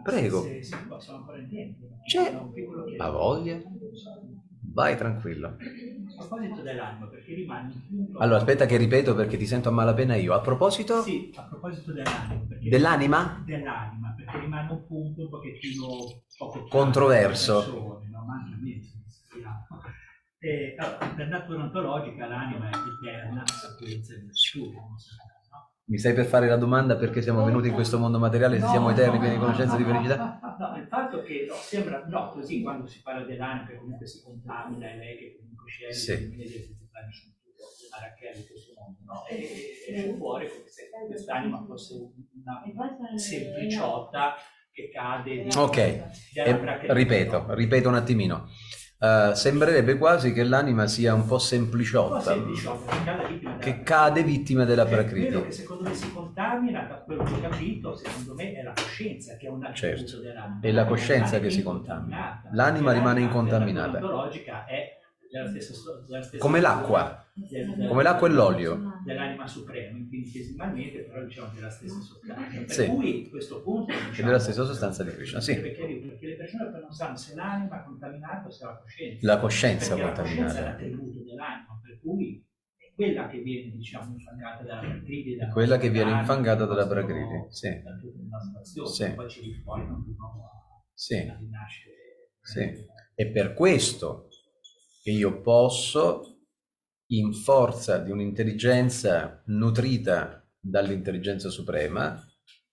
C'è. Ha voglia? Vai tranquillo. A proposito dell'anima, perché rimane un punto... Allora, aspetta che ripeto perché ti sento a malapena io. A proposito? Sì, a proposito dell'anima. Dell'anima? Dell'anima, perché rimane un punto un pochettino... controverso. Persone, no? Ma anche a me, allora, per natura ontologica l'anima è eterna, sapienza e virtù. Mi stai per fare la domanda perché siamo venuti in questo mondo materiale se siamo eterni, pieni di conoscenza e di felicità? No, il fatto che sembra, così quando si parla dell'anima che comunque si contamina, è lei che comunque sceglie di Marachella in questo mondo, no? E esce fuori come se quest'anima fosse una sempliciotta che cade. Ok, ripeto un attimino. Sembrerebbe quasi che l'anima sia un po' sempliciotta, che cade vittima della prakriti. Quello che secondo me si contamina, da quello che ho capito, secondo me è la coscienza che è un attributo dell'anima. È la coscienza che si contamina. L'anima rimane incontaminata. La logica è della stessa come l'acqua, come l'acqua e l'olio. Dell'anima suprema, infinitesimalmente, però diciamo della stessa sostanza. Per cui questo punto è della stessa sostanza di Krishna, sì. Perché le persone non sanno se l'anima è contaminata o se la coscienza. La coscienza è contaminata. La coscienza è contaminata. l'attributo dell'anima, per cui è quella che viene, diciamo, infangata dalla prakriti. Quella che viene infangata dalla prakriti, sì. Sì. Poi ci riportano di nuovo a rinascere. Sì. E per questo che io posso, in forza di un'intelligenza nutrita dall'intelligenza suprema,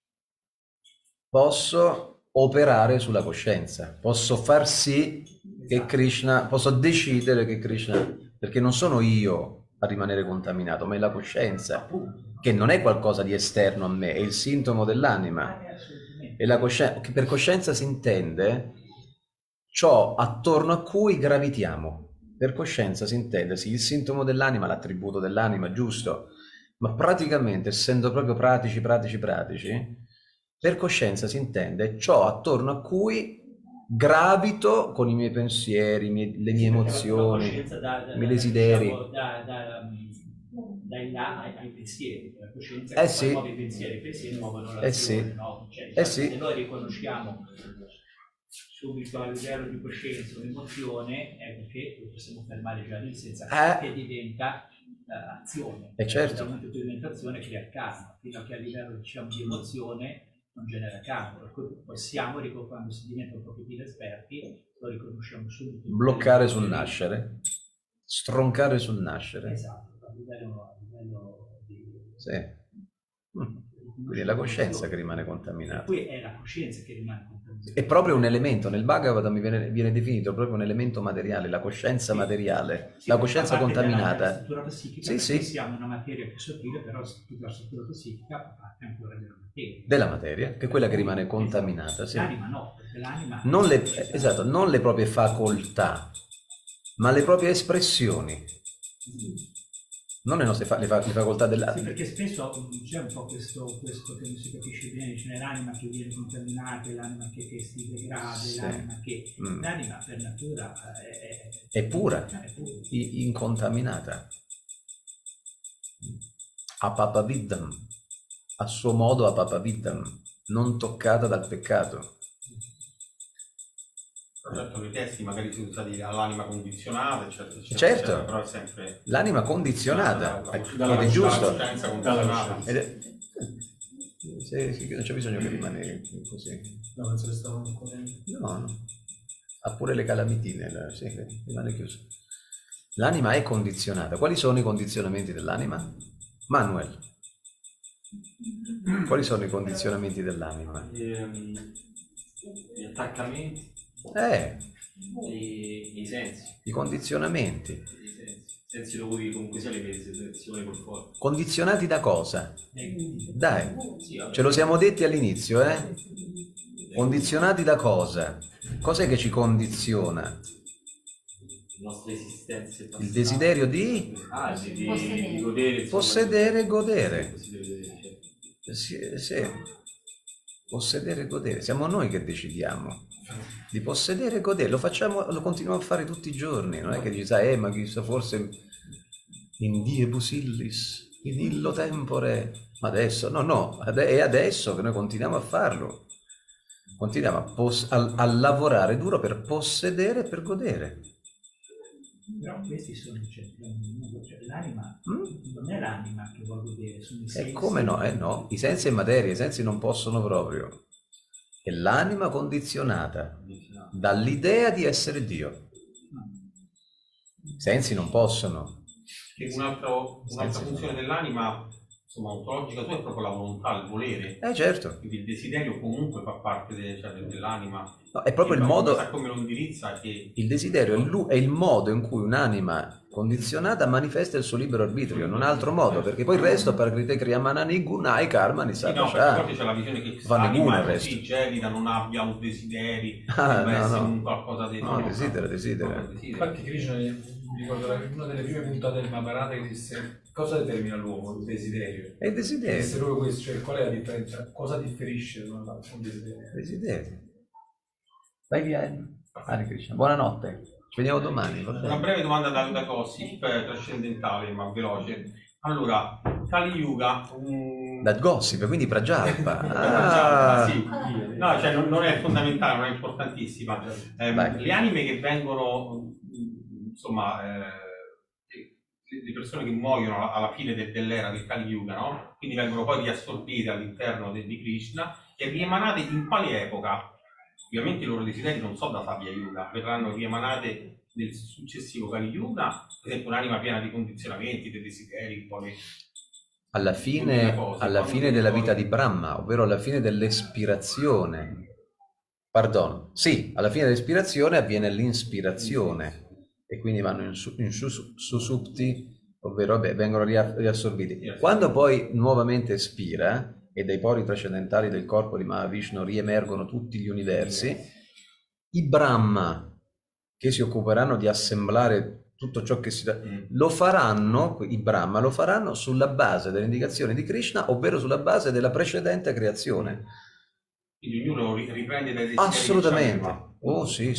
posso operare sulla coscienza, posso far sì che Krishna, posso decidere che Krishna, perché non sono io a rimanere contaminato, ma è la coscienza, che non è qualcosa di esterno a me, è il sintomo dell'anima. E la coscienza, che per coscienza si intende ciò attorno a cui gravitiamo. Per coscienza si intende, sì, il sintomo dell'anima, l'attributo dell'anima, giusto, ma praticamente, essendo proprio pratici, per coscienza si intende ciò attorno a cui gravito con i miei pensieri, le mie emozioni, i miei desideri. Dai là ai pensieri, la coscienza che muove i pensieri muovono l'azione, no? Cioè, se noi riconosciamo subito a livello di coscienza o emozione, è perché lo possiamo fermare già lì senza che diventa azione. Certo. Da un momento di diventazione crea karma, fino a che a livello diciamo di emozione non genera karma, per cui possiamo, quando si diventa un pochettino esperti, lo riconosciamo subito. Bloccare sul nascere, stroncare sul nascere. Esatto, a livello di... Sì. Quindi è la coscienza che rimane contaminata. Poi è la coscienza che rimane contaminata. È proprio un elemento, nel Bhagavatam viene definito proprio un elemento materiale, la coscienza materiale, la coscienza contaminata. La struttura psichica, sì. Siamo una materia più sottile, però la struttura psichica fa parte ancora della materia. Della materia, che è quella che rimane contaminata. Sì. L'anima no, perché l'anima... Non le proprie facoltà, ma le proprie espressioni. Non le nostre le facoltà dell'anima. Sì, perché spesso c'è un po' questo che non si capisce bene, c'è l'anima che viene contaminata, l'anima che si degrada, sì. L'anima che... L'anima per natura è pura, incontaminata. Apapaviddham, a suo modo apapaviddham, non toccata dal peccato. Certo, i testi magari si usa dire all'anima condizionata, eccetera, certo. Però è sempre... L'anima condizionata, ed è giusto. Non c'è bisogno che rimane così. No, non se ne stavano No. Ha pure le calamitine, sì, rimane chiuso. L'anima è condizionata. Quali sono i condizionamenti dell'anima? Manuel. Quali sono i condizionamenti dell'anima? Gli attaccamenti. I sensi. I condizionamenti. I sensi dovuti comunque sia le meditazioni col corpo. Condizionati da cosa? Dai, ce lo siamo detti all'inizio, eh? Condizionati da cosa? Cos'è che ci condiziona? Le nostre esistenze. Il desiderio di? Di godere. Possedere e godere. Sì. Possedere e godere. Siamo noi che decidiamo di possedere e godere. Lo facciamo, lo continuiamo a fare tutti i giorni. Non è che dici, sai, ma chissà, forse in diebus illis, in illo tempore. Ma adesso, no, è adesso che noi continuiamo a farlo. Continuiamo a lavorare duro per possedere e per godere. Però questi sono l'anima, non è l'anima che vuole godere, sono i sensi. E come no? No, i sensi è materia, i sensi non possono proprio. È l'anima condizionata dall'idea di essere Dio. I sensi non possono. E un'altra funzione dell'anima, insomma, ontologica tua, è proprio la volontà, il volere. Certo. Quindi il desiderio comunque fa parte dell'anima. No, è proprio il modo. Come lo indirizza che... Il desiderio è il modo in cui un'anima condizionata manifesta il suo libero arbitrio, non ha altro modo, perché poi il resto per Krite Kriyamanani Gunai Karma ni no, perché c'è la visione che l'anima è così gelida, non abbia un desideri, deve essere un qualcosa di... No, desidera. Infatti Krishna, mi ricordo una delle prime puntate del Mahabharata che disse: cosa determina l'uomo? Il desiderio. È il desiderio. Disse proprio questo, cioè qual è la differenza? Cosa differisce da un desiderio? Desiderio. Vai via. Hare Krishna. Buonanotte. Ci vediamo domani. Una breve domanda da gossip trascendentale, ma veloce. Allora, Kali Yuga... Da gossip, quindi Prajalpa. Sì. No, cioè non è fondamentale, non è importantissima. Le anime che vengono, insomma, le persone che muoiono alla fine dell'era del Kali Yuga, no? Quindi vengono poi riassorbite all'interno di Krishna e riemanate in quale epoca? Ovviamente i loro desideri non sono da Savya Yuga, verranno riemanate nel successivo Kali Yuga, per esempio un'anima piena di condizionamenti, dei desideri, poi... Alla fine della vita di Brahma, ovvero alla fine dell'espirazione. Perdono. Sì, alla fine dell'espirazione avviene l'inspirazione e quindi vanno in susupti, ovvero vengono riassorbiti. Quando poi nuovamente espira e dai pori trascendentali del corpo di Mahavishnu riemergono tutti gli universi, i Brahma che si occuperanno di assemblare tutto ciò che si dà, lo faranno, i Brahma lo faranno sulla base delle indicazioni di Krishna, ovvero sulla base della precedente creazione. Quindi ognuno riprende dai desideri. Assolutamente. Oh sì.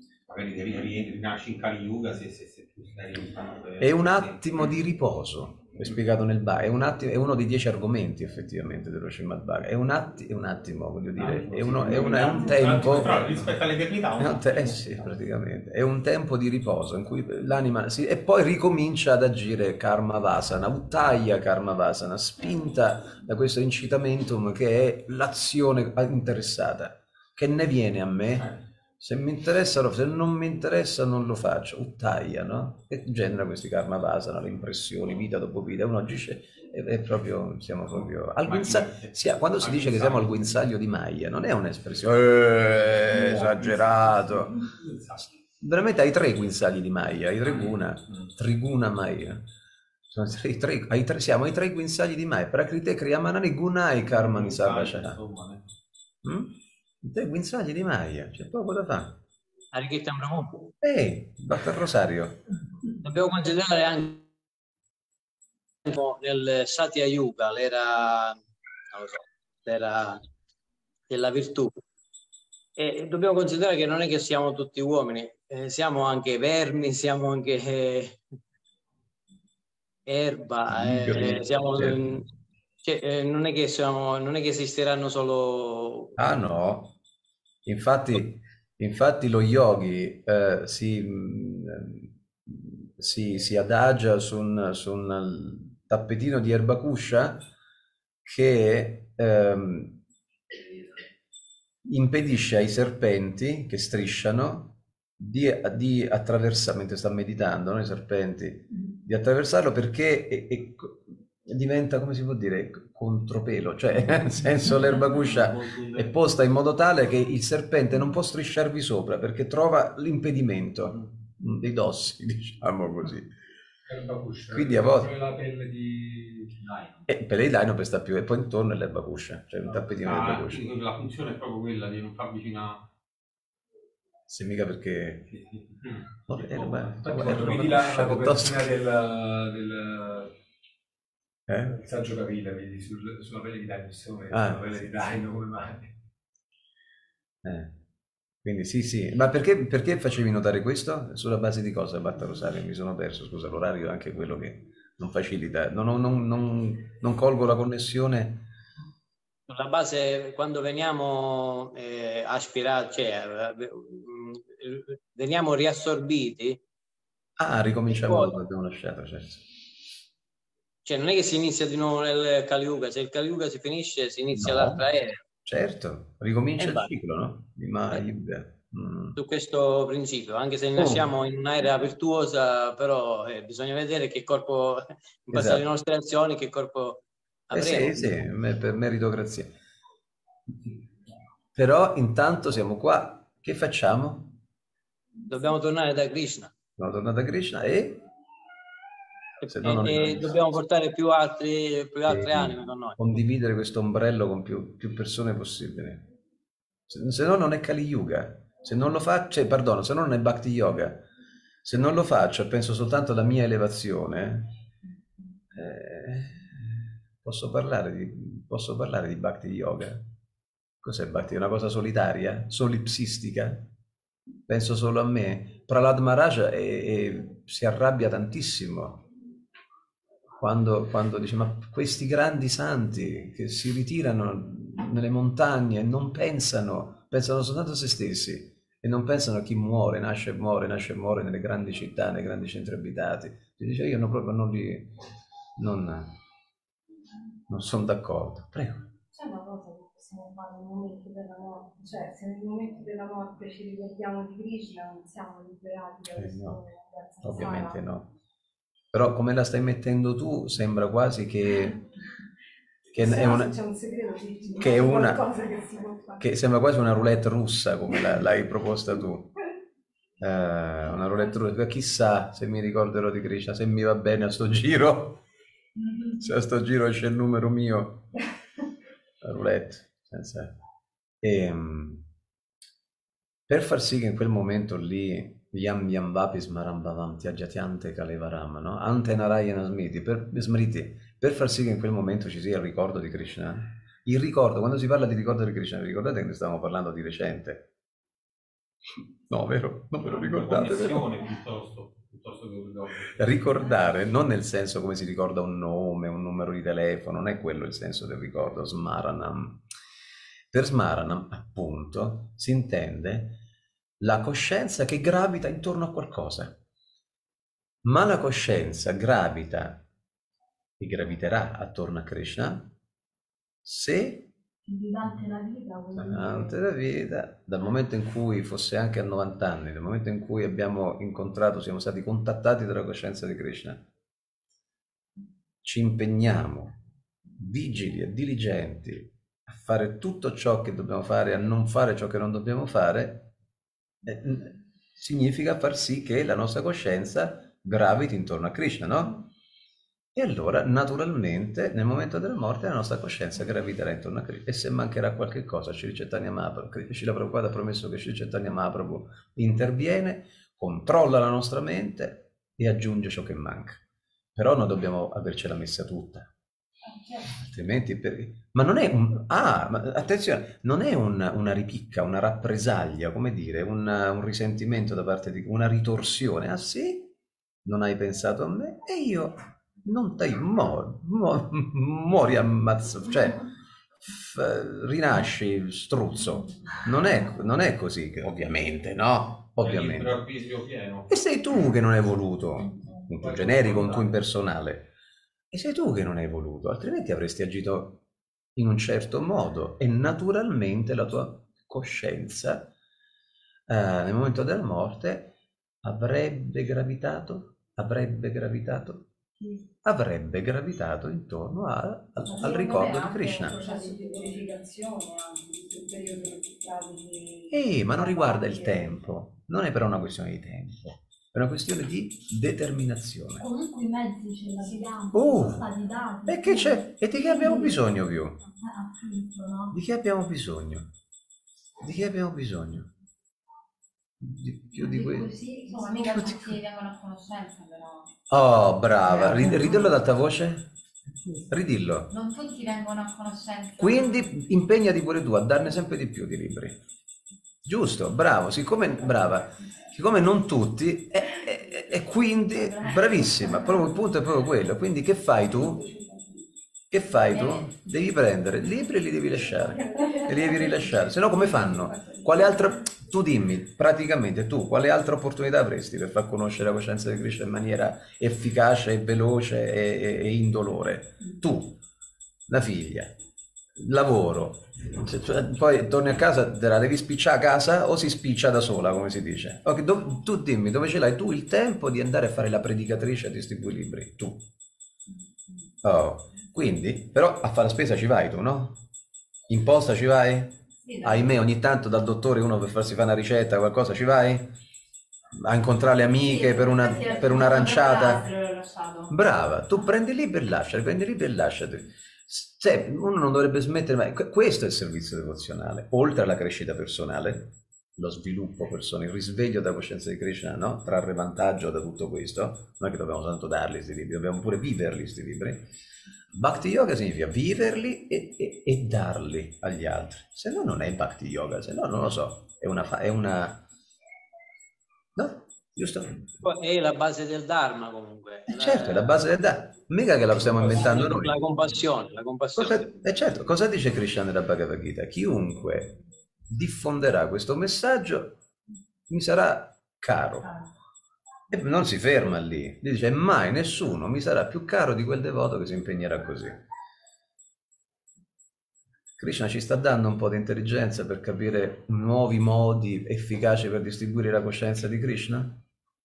Magari rinasci in Kali Yuga se tu stai... È un attimo di riposo. è spiegato nel Bhagavad, è uno dei 10 argomenti effettivamente dello Srimad Bhagavatam. È un attimo, voglio dire, è un tempo rispetto all'eternità. Sì, praticamente è un tempo di riposo in cui l'anima e poi ricomincia ad agire karma vasana, uttaya karma vasana, spinta da questo incitamentum che è l'azione interessata, che ne viene a me. Se mi interessa, se non mi interessa non lo faccio, uttaya, no? E genera questi karma vasana, le impressioni, vita dopo vita, uno agisce è proprio, siamo proprio al quando si dice che siamo al guinzaglio di Maya, non è un'espressione esagerato, veramente hai 3 guinzagli di Maya, hai 3 guna, triguna Maya, siamo ai 3 guinzagli di Maya, prakrite kriyamanani gunai karmani sarvashana. I 3 guinzagli di Maya, c'è poco da fare. Hare Prabhu. Batta il rosario. Dobbiamo considerare anche nel Satya Yuga, l'era della virtù. E dobbiamo considerare che non è che siamo tutti uomini, siamo anche vermi, siamo anche erba, siamo... non è che esisteranno solo... Ah no, infatti lo yogi si adagia su un tappetino di erba cuscia che impedisce ai serpenti che strisciano di attraversare, mentre sta meditando, no, i serpenti, di attraversarlo perché diventa, come si può dire, contropelo, cioè nel senso l'erba cuscia è posta in modo tale che il serpente non può strisciarvi sopra perché trova l'impedimento dei dossi, diciamo così. Erba cuscia. Quindi a volte la pelle di daino. pelle di daino per sta più e poi intorno è l'erba cuscia, cioè un tappetino di erba cuscia. La funzione è proprio quella di non far vicina. Se mica perché vedi la copertina del il saggio Kavita, vedi sulla pelle di daino, sulla pelle di daino, come mai? Quindi sì, ma perché facevi notare questo? Sulla base di cosa, Batta Rosario? Mi sono perso, scusa, l'orario è anche quello che non facilita, non colgo la connessione. Sulla base, quando veniamo aspirati, cioè veniamo riassorbiti. Ricominciamo da dove abbiamo lasciato, certo. Cioè non è che si inizia di nuovo nel Kali Yuga, se il Kali Yuga si finisce si inizia l'altra era. Certo, ricomincia il ciclo, no? Di Mahayuga. Su questo principio, anche se noi siamo in un'era virtuosa, però bisogna vedere che corpo, in base alle nostre azioni, che corpo avremo. Sì, per meritocrazia. Però intanto siamo qua, che facciamo? Dobbiamo tornare da Krishna. Dobbiamo tornare da Krishna e dobbiamo portare più altre anime con noi. Condividere questo ombrello con più persone possibili. Se no non è Kali Yuga. Se non lo faccio, se no non è Bhakti Yoga. Se non lo faccio e penso soltanto alla mia elevazione, posso parlare di Bhakti Yoga. Cos'è Bhakti? È una cosa solitaria? Solipsistica? Penso solo a me. Prahlad Maharaj si arrabbia tantissimo quando dice: ma questi grandi santi che si ritirano nelle montagne e non pensano soltanto a se stessi e non pensano a chi muore, nasce e muore nelle grandi città, nei grandi centri abitati. Ti dice: io non sono d'accordo. Prego. C'è una cosa che possiamo fare nel momento della morte, cioè se nel momento della morte ci ricordiamo di Krishna non siamo liberati da questo no, ovviamente no. Però come la stai mettendo tu sembra quasi che è che sembra quasi una roulette russa come l'hai proposta tu. Una roulette russa, chissà se mi ricorderò di Krishna, se mi va bene a sto giro, se a sto giro esce il numero mio, la roulette. Per far sì che in quel momento lì Yam Yam Vapi Smarambavam Tyajyate Kalevaram, no? Ante Narayana Smriti, per far sì che in quel momento ci sia il ricordo di Krishna. Il ricordo, quando si parla di ricordo di Krishna, vi ricordate che ne stavamo parlando di recente? No, vero? Non ve lo ricordate? Connessione piuttosto. Ricordare, non nel senso come si ricorda un nome, un numero di telefono, non è quello il senso del ricordo, smaranam. Per smaranam, appunto, si intende la coscienza che gravita intorno a qualcosa. Ma la coscienza gravita e graviterà attorno a Krishna se durante la vita, dal momento in cui fosse anche a 90 anni, dal momento in cui abbiamo incontrato, siamo stati contattati dalla coscienza di Krishna, ci impegniamo vigili e diligenti a fare tutto ciò che dobbiamo fare, a non fare ciò che non dobbiamo fare, significa far sì che la nostra coscienza graviti intorno a Krishna, no? E allora, naturalmente, nel momento della morte la nostra coscienza graviterà intorno a Krishna. E se mancherà qualche cosa, Sri Chaitanya Mahaprabhu, Srila Prabhupada ha promesso che Sri Chaitanya Mahaprabhu interviene, controlla la nostra mente e aggiunge ciò che manca. Però non dobbiamo avercela messa tutta. Altrimenti, ma non è ma attenzione, non è una ripicca, una rappresaglia, come dire, un risentimento da parte di una ritorsione. Ah sì? Non hai pensato a me? E io non ti muori ammazzo, cioè rinasci struzzo. Non è così, ovviamente, no? Ovviamente. E sei tu che non hai voluto, un tu generico, un tu impersonale. E sei tu che non hai voluto, altrimenti avresti agito in un certo modo e naturalmente la tua coscienza nel momento della morte avrebbe gravitato intorno al ricordo di Krishna. Ma non riguarda il tempo, non è però una questione di tempo. È una questione di determinazione. Comunque i mezzi ce l'abbiamo, sono stati dati. E che c'è? E di che abbiamo bisogno più? Appunto, no? Di che abbiamo bisogno? Di che abbiamo bisogno? Più di questo. Insomma, mica tutti vengono a conoscenza, però. Oh, brava. Ridillo ad alta voce. Ridillo. Non tutti vengono a conoscenza. Quindi impegnati pure tu a darne sempre di più di libri. Giusto, bravo. Siccome non tutti, e quindi bravissima, proprio il punto è proprio quello. Quindi che fai tu? Devi prendere libri e li devi lasciare, e li devi rilasciare, se no come fanno? Quale altra, tu dimmi, praticamente tu, quale altra opportunità avresti per far conoscere la coscienza di Krishna in maniera efficace e veloce e indolore? Tu, la figlia, lavoro, poi torni a casa, te la devi spicciare a casa o si spiccia da sola, come si dice? Okay, tu dimmi, dove ce l'hai tu il tempo di andare a fare la predicatrice a distribuire libri? Tu. Quindi, però a fare la spesa ci vai tu, no? In posta ci vai? Ahimè, ogni tanto dal dottore uno per farsi fare una ricetta, qualcosa ci vai? A incontrare le amiche per un'aranciata? Brava, tu prendi libri e lasciati. Uno non dovrebbe smettere mai. Questo è il servizio devozionale, oltre alla crescita personale, lo sviluppo personale, il risveglio della coscienza di Krishna, no? Trarre vantaggio da tutto questo. Non è che dobbiamo tanto darli questi libri, dobbiamo pure viverli questi libri. Bhakti Yoga significa viverli e darli agli altri, se no non è Bhakti Yoga, se no non lo so, è una... No? Giusto? È la base del Dharma comunque. Certo, è la base del Dharma, mica che la stiamo inventando noi. La compassione. Certo, cosa dice Krishna nella Bhagavad Gita? Chiunque diffonderà questo messaggio mi sarà caro. E non si ferma lì, dice mai nessuno mi sarà più caro di quel devoto che si impegnerà così. Krishna ci sta dando un po' di intelligenza per capire nuovi modi efficaci per distribuire la coscienza di Krishna.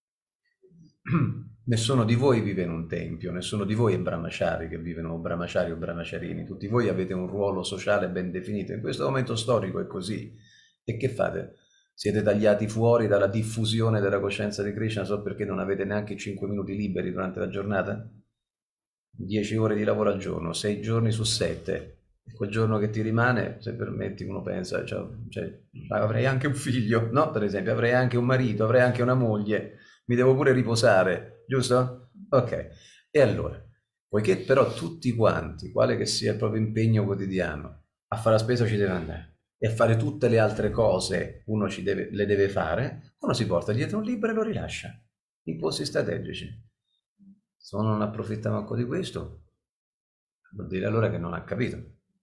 Nessuno di voi vive in un tempio, nessuno di voi è brahmachari che vivono o brahmachari o brahmacharini, tutti voi avete un ruolo sociale ben definito, in questo momento storico è così. E che fate? Siete tagliati fuori dalla diffusione della coscienza di Krishna solo perché non avete neanche 5 minuti liberi durante la giornata? 10 ore di lavoro al giorno, 6 giorni su 7. Quel giorno che ti rimane, se permetti, uno pensa, avrei anche un figlio, no? Per esempio, avrei anche un marito, avrei anche una moglie, mi devo pure riposare, giusto? Ok. E allora, poiché però tutti quanti, quale che sia il proprio impegno quotidiano, a fare la spesa ci deve andare, e a fare tutte le altre cose uno le deve fare, uno si porta dietro un libro e lo rilascia. Imposti strategici. Se uno non approfitta manco di questo, vuol dire allora che non ha capito.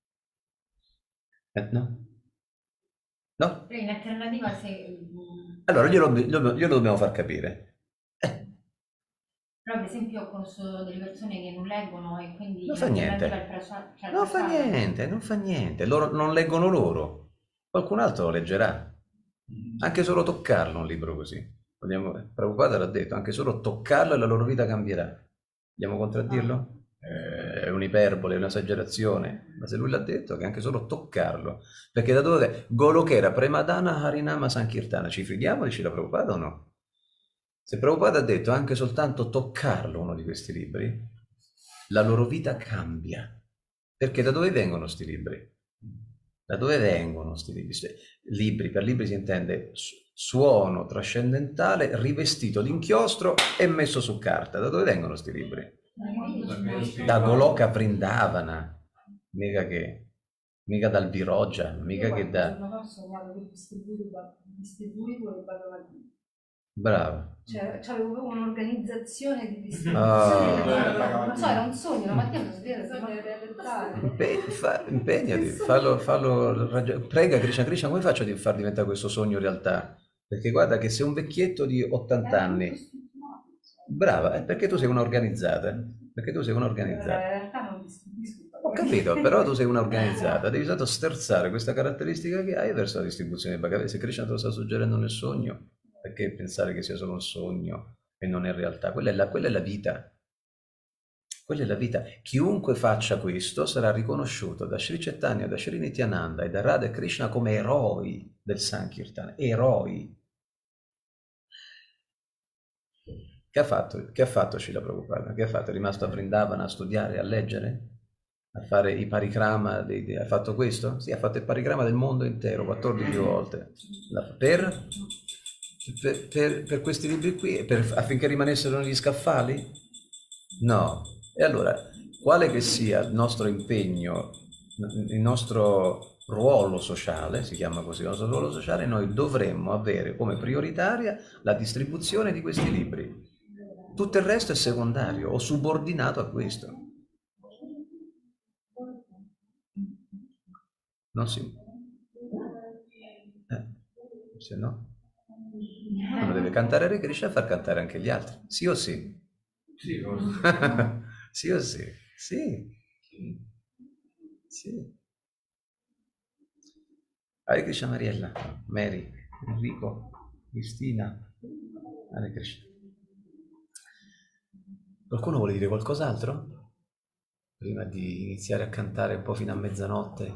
No? No? In alternativa se... Allora glielo dobbiamo far capire. Però per esempio ho conosciuto delle persone che non leggono e quindi... Non fa niente. Non fa niente. Loro non leggono loro. Qualcun altro lo leggerà. Anche solo toccarlo un libro così. Prabhupada l'ha detto, anche solo toccarlo e la loro vita cambierà. Vogliamo contraddirlo? È un'iperbole, è un'esagerazione, ma se lui l'ha detto che anche solo toccarlo, perché da dove? Golokera, Premadana, Harinama, Sankirtana, ci fidiamo di Srila Prabhupada o no? Se Prabhupada ha detto anche soltanto toccarlo uno di questi libri, la loro vita cambia. Perché da dove vengono sti libri? Da dove vengono sti libri? Libri, per libri si intende suono trascendentale rivestito d'inchiostro e messo su carta. Da dove vengono sti libri? Da Goloka Vrindavana, mica dal Viroja, mica che da... Brava. Cioè, avevo un'organizzazione di distribuzione. Non so, era un sogno, la mattina mi sveglio, impegnati, prega Krishna, come faccio a far diventare questo sogno realtà? Perché guarda che se un vecchietto di 80 anni... Brava, perché tu sei un'organizzata. Perché tu sei un'organizzata. In realtà non distribuisco. Ho capito, però tu sei un'organizzata. Devi soltanto sterzare questa caratteristica che hai verso la distribuzione di Bhagavad. Se Krishna te lo sta suggerendo nel sogno, perché pensare che sia solo un sogno e non è realtà? Quella è la vita. Quella è la vita. Chiunque faccia questo sarà riconosciuto da Sri Chaitanya, da Sri Nityananda e da Radha e Krishna come eroi del Sankirtan. Eroi. Che ha fatto Srila Prabhupada? Che ha fatto? È rimasto a Vrindavana a studiare, a leggere? A fare i parikrama? Ha fatto questo? Sì, ha fatto il parikrama del mondo intero 14 volte. Per questi libri qui? Affinché rimanessero negli scaffali? No. E allora, quale che sia il nostro impegno, il nostro ruolo sociale, si chiama così, il nostro ruolo sociale, noi dovremmo avere come prioritaria la distribuzione di questi libri. Tutto il resto è secondario o subordinato a questo. Non si... se no... Uno deve cantare Hare Krishna e far cantare anche gli altri. Sì o sì? Sì, forse. Sì o sì? Sì. Sì. Hare Krishna Mariella, Mary, Enrico, Cristina, Hare Krishna. Qualcuno vuole dire qualcos'altro? Prima di iniziare a cantare un po' fino a mezzanotte.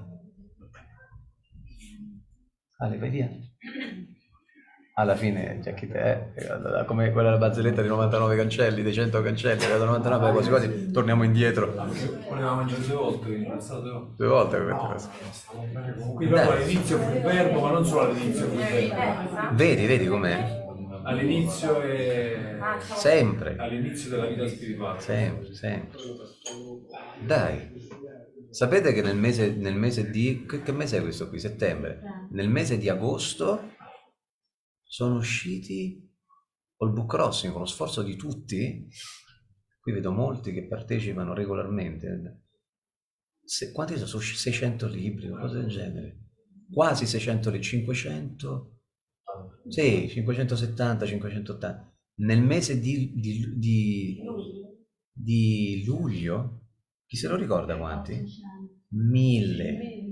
Ale, vai via. Alla fine, c'è chi te è, come quella della barzelletta di 99 cancelli, dei 100 cancelli, da 99 quasi quasi torniamo indietro. Volevamo mangiare 2 volte, quindi passato 2 volte. 2 volte per questo. Qui proprio all'inizio fu il verbo, ma non solo all'inizio fu il verbo. Vedi com'è? All'inizio e... Sempre. All'inizio della vita spirituale. Sempre. Dai. Sapete che nel mese di... Che mese è questo qui? Settembre. Nel mese di agosto sono usciti col book crossing, con lo sforzo di tutti. Qui vedo molti che partecipano regolarmente. Quanti sono? 600 libri o cose del genere. Quasi 600 libri, 500... Sì, 570, 580. Nel mese di luglio, chi se lo ricorda quanti? 1000.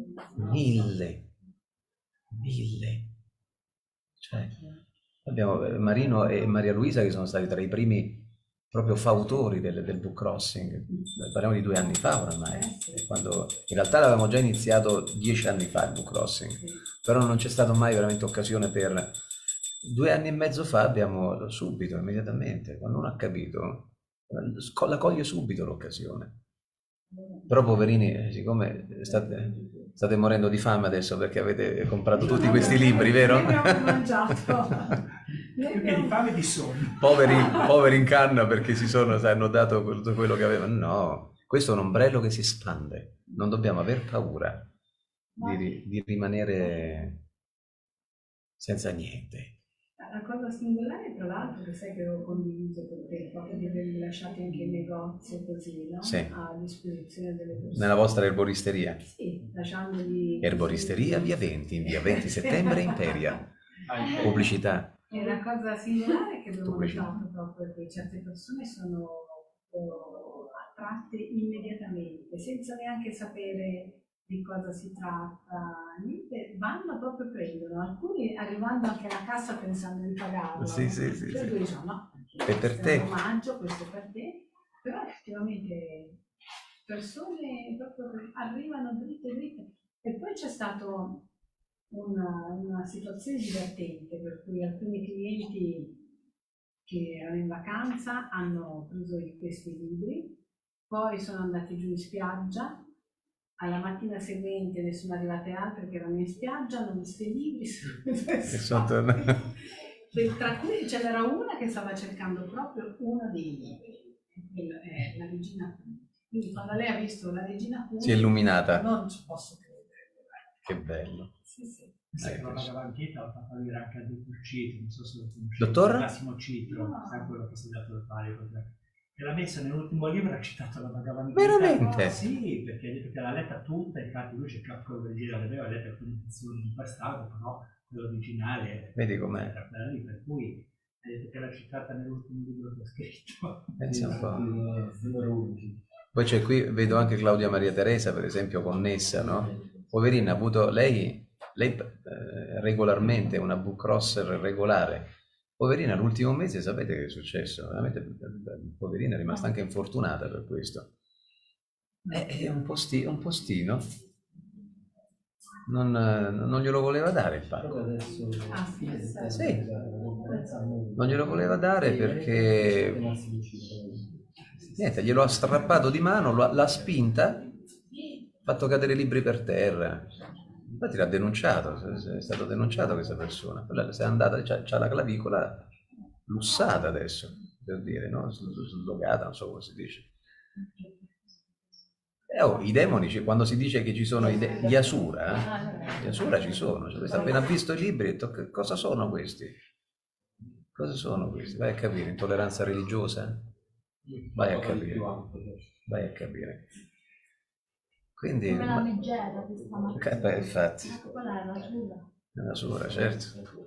Cioè, abbiamo Marino e Maria Luisa che sono stati tra i primi proprio fautori del book crossing. Parliamo di 2 anni fa oramai, quando in realtà l'avevamo già iniziato 10 anni fa il book crossing, però non c'è stata mai veramente occasione per... 2 anni e mezzo fa abbiamo subito, immediatamente, quando uno ha capito, la coglie subito l'occasione. Però poverini, siccome state morendo di fame adesso perché avete comprato tutti questi libri, vero? Abbiamo mangiato. Perché di fame e di sonno. Poveri in canna perché hanno dato quello che avevano. No, questo è un ombrello che si espande. Non dobbiamo aver paura di rimanere senza niente. La cosa singolare, tra l'altro, che sai che ho condiviso con te, proprio di averli lasciati anche il negozio così, no? Sì. A disposizione delle persone. Nella vostra erboristeria? Sì, lasciandoli... Erboristeria via 20, in via 20 settembre Imperia. Pubblicità. E la cosa singolare è che abbiamo notato proprio che certe persone sono attratte immediatamente, senza neanche sapere di cosa si tratta, niente, vanno proprio prendono, alcuni arrivando anche alla cassa pensando di pagarlo. Sì. Per cui diciamo, no, è per te. È un omaggio, questo è per te, però effettivamente persone proprio che arrivano dritte. E poi c'è stato una situazione divertente per cui alcuni clienti che erano in vacanza hanno preso questi libri, poi sono andati giù in spiaggia. Alla mattina seguente ne sono arrivate altre che erano in spiaggia, hanno visto i libri. Tra cui ce n'era una che stava cercando proprio uno dei libri, la Regina Condi. Quindi quando lei ha visto la Regina Condi si è illuminata. Non ci posso credere. Che bello. Sì. Non la Gavanchetta, ho fatto vedere anche a Dottor Citro, non so se lo conoscete. Dottor? Massimo Citro, sa quello che si è dato da fare. E l'ha messo nell'ultimo libro, ha citato la Bhagavad Gita. Veramente? Sì, perché l'ha letta tutta, infatti lui cercava quello originale, aveva letto alcune edizioni in passato, però quello originale vedi com'è? Era quella lì, per cui ha detto che l'ha citata nell'ultimo libro che ho scritto. Pensa un po'. Poi c'è qui, vedo anche Claudia Maria Teresa, per esempio, connessa, no? Poverina, ha avuto lei regolarmente, una book crosser regolare. Poverina, l'ultimo mese sapete che è successo? Veramente, poverina, è rimasta anche infortunata per questo. È un postino. Non glielo voleva dare il padre. Sì. Non glielo voleva dare perché niente, glielo ha strappato di mano, l'ha spinta, ha fatto cadere libri per terra. Infatti l'ha denunciato, è stato denunciato questa persona. Si è andata, c'ha la clavicola lussata adesso, per dire, no? Slogata, non so come si dice. I demoni, quando si dice che ci sono gli Asura ci sono. Cioè, questa appena visto i libri ha detto, cosa sono questi? Cosa sono questi? Vai a capire, intolleranza religiosa? Vai a capire. Quindi, come la Megera questa mattina. Infatti. Quella è l'Asura. È l'Asura, certo.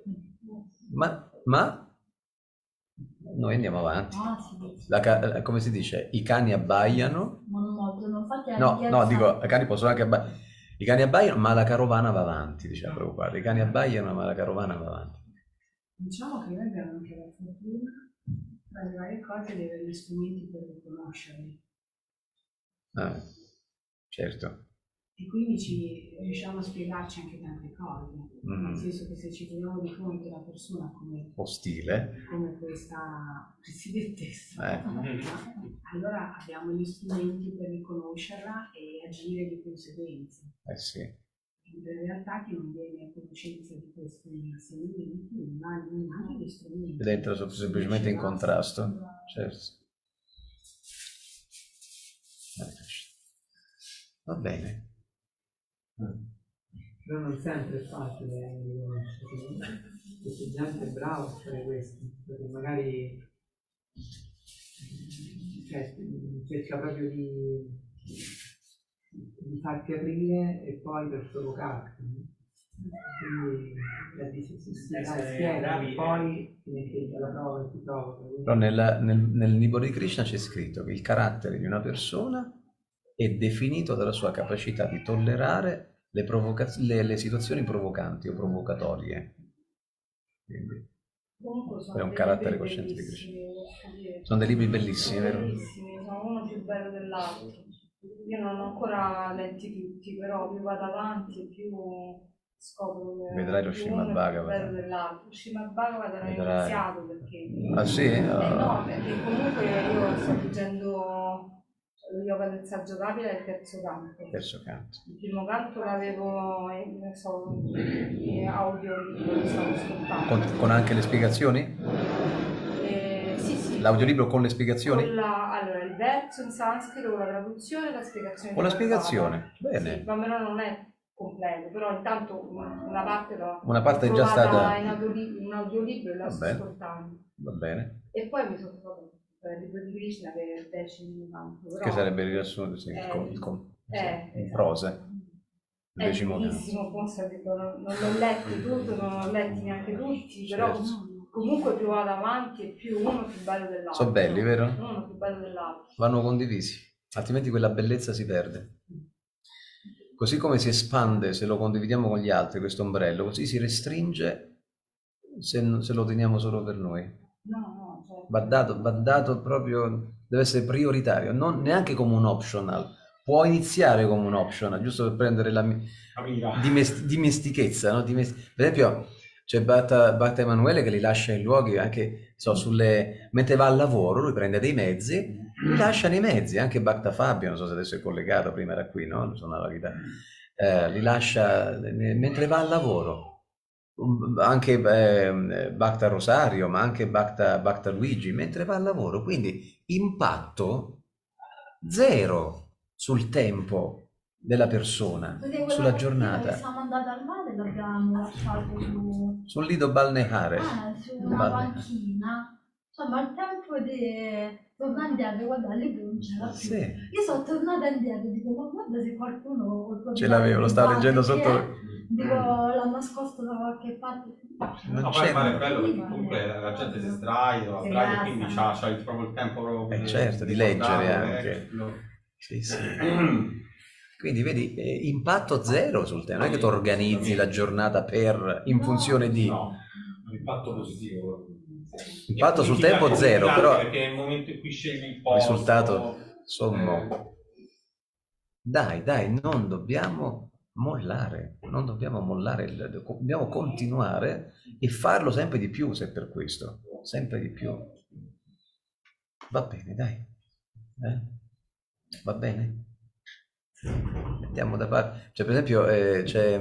Ma noi andiamo avanti. Come si dice? I cani abbaiano. No, dico, i cani possono anche abbaiare. I cani abbaiano, ma la carovana va avanti, diciamo Prabhupada. I cani abbaiano, ma la carovana va avanti. Diciamo che noi abbiamo anche la fortuna, tra le varie cose, di avere gli strumenti per riconoscerli. Certo. E quindi riusciamo a spiegarci anche tante cose, nel senso che se ci troviamo di fronte a una persona come ostile, come questa presidentessa, allora abbiamo gli strumenti per riconoscerla e agire di conseguenza. Sì. In realtà chi non viene a conoscenza di questi insegnamenti non ha neanche gli strumenti. Ed entra semplicemente in contrasto, certo. Va bene. Però non sempre è facile riconoscere. Questa gente è brava a fare questo, perché magari cerca proprio di farti aprire e poi per provocarti. Quindi spiega, poi ti metti alla prova e ti provoca. Però nel libro di Krishna c'è scritto che il carattere di una persona è definito dalla sua capacità di tollerare le situazioni provocanti o provocatorie. Quindi è un carattere cosciente di Krishna. Sono dei libri bellissimi, vero? Bellissimi, sono uno più bello dell'altro. Io non ho ancora letti tutti, però più vado avanti e più scopro che vedrai lo Srimad Bhagavatam. Bello dell'altro. Srimad Bhagavatam l'ho iniziato perché... Ah sì? No, perché comunque io sto leggendo lo yoga del saggio Kapila e il terzo canto. Il primo canto l'avevo in audio, lo stavo ascoltando. Con anche le spiegazioni? Sì. L'audiolibro con le spiegazioni? Allora, il verso in sanscrito con la traduzione e la spiegazione. Con la spiegazione, bene. Sì, ma non è completo, però intanto una parte è già stata in audiolibro e la sto ascoltando. Va bene. E poi mi sono trovato il libro di Krishna che è il 10° canto. Che sarebbe il riassunto, sì, in prosa. È bellissimo, non l'ho letti tutto, non l'ho letti neanche tutti, però comunque più vado avanti e più uno più bello dell'altro. Sono belli, vero? Uno più bello dell'altro. Vanno condivisi, altrimenti quella bellezza si perde. Così come si espande se lo condividiamo con gli altri questo ombrello, così si restringe se lo teniamo solo per noi. No, certo. Va dato proprio, deve essere prioritario, non neanche come un optional. Può iniziare come un optional, giusto per prendere la dimestichezza, no? Per esempio, c'è Bhakta Emanuele che li lascia in luoghi anche, mentre va al lavoro, lui prende dei mezzi, li lascia nei mezzi, anche Bhakta Fabio, non so se adesso è collegato, prima era qui, no? Suonava la chitarra. Li lascia mentre va al lavoro. Anche Bhakta Rosario, ma anche Bhakta Luigi, mentre va al lavoro. Quindi impatto zero sul tempo della persona, sulla giornata. Siamo andati al mare e l'abbiamo lasciato sul lido balneare. Su una panchina. Insomma, il tempo di tornare indietro, guarda, lì non c'era più. Sì. Io sono tornata indietro, dico, ma guarda se qualcuno... Ce l'avevo, lo stavo leggendo sotto... Dico, l'ha nascosto da qualche parte. No, poi è bello perché comunque la gente si sdraia, quindi c'ha proprio il tempo proprio certo, di leggere anche. Sì. Quindi vedi, impatto zero sul tema, non è che tu organizzi la giornata in funzione di... No, un impatto positivo. Impatto sul tempo zero, però... Perché nel momento in cui scegli il posto... Risultato sommo. Dai, non dobbiamo mollare, dobbiamo continuare e farlo sempre di più, se per questo, sempre di più. Va bene, dai. Va bene? Mettiamo da parte. Cioè, per esempio, c'è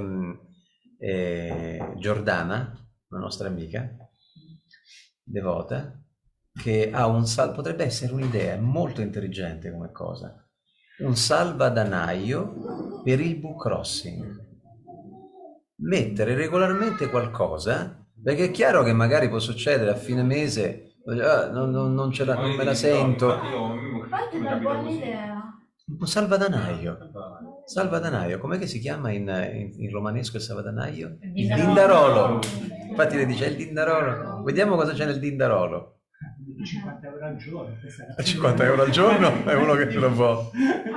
Giordana, una nostra amica devota, che ha potrebbe essere un'idea molto intelligente come cosa. Un salvadanaio per il book crossing. Mettere regolarmente qualcosa, perché è chiaro che magari può succedere a fine mese, non me la sento. Infatti è una buona idea. Un salvadanaio, com'è che si chiama in romanesco il salvadanaio? Il dindarolo. Infatti le dice il dindarolo. Vediamo cosa c'è nel dindarolo. 50 euro al giorno. 50 euro al giorno è uno che lo può.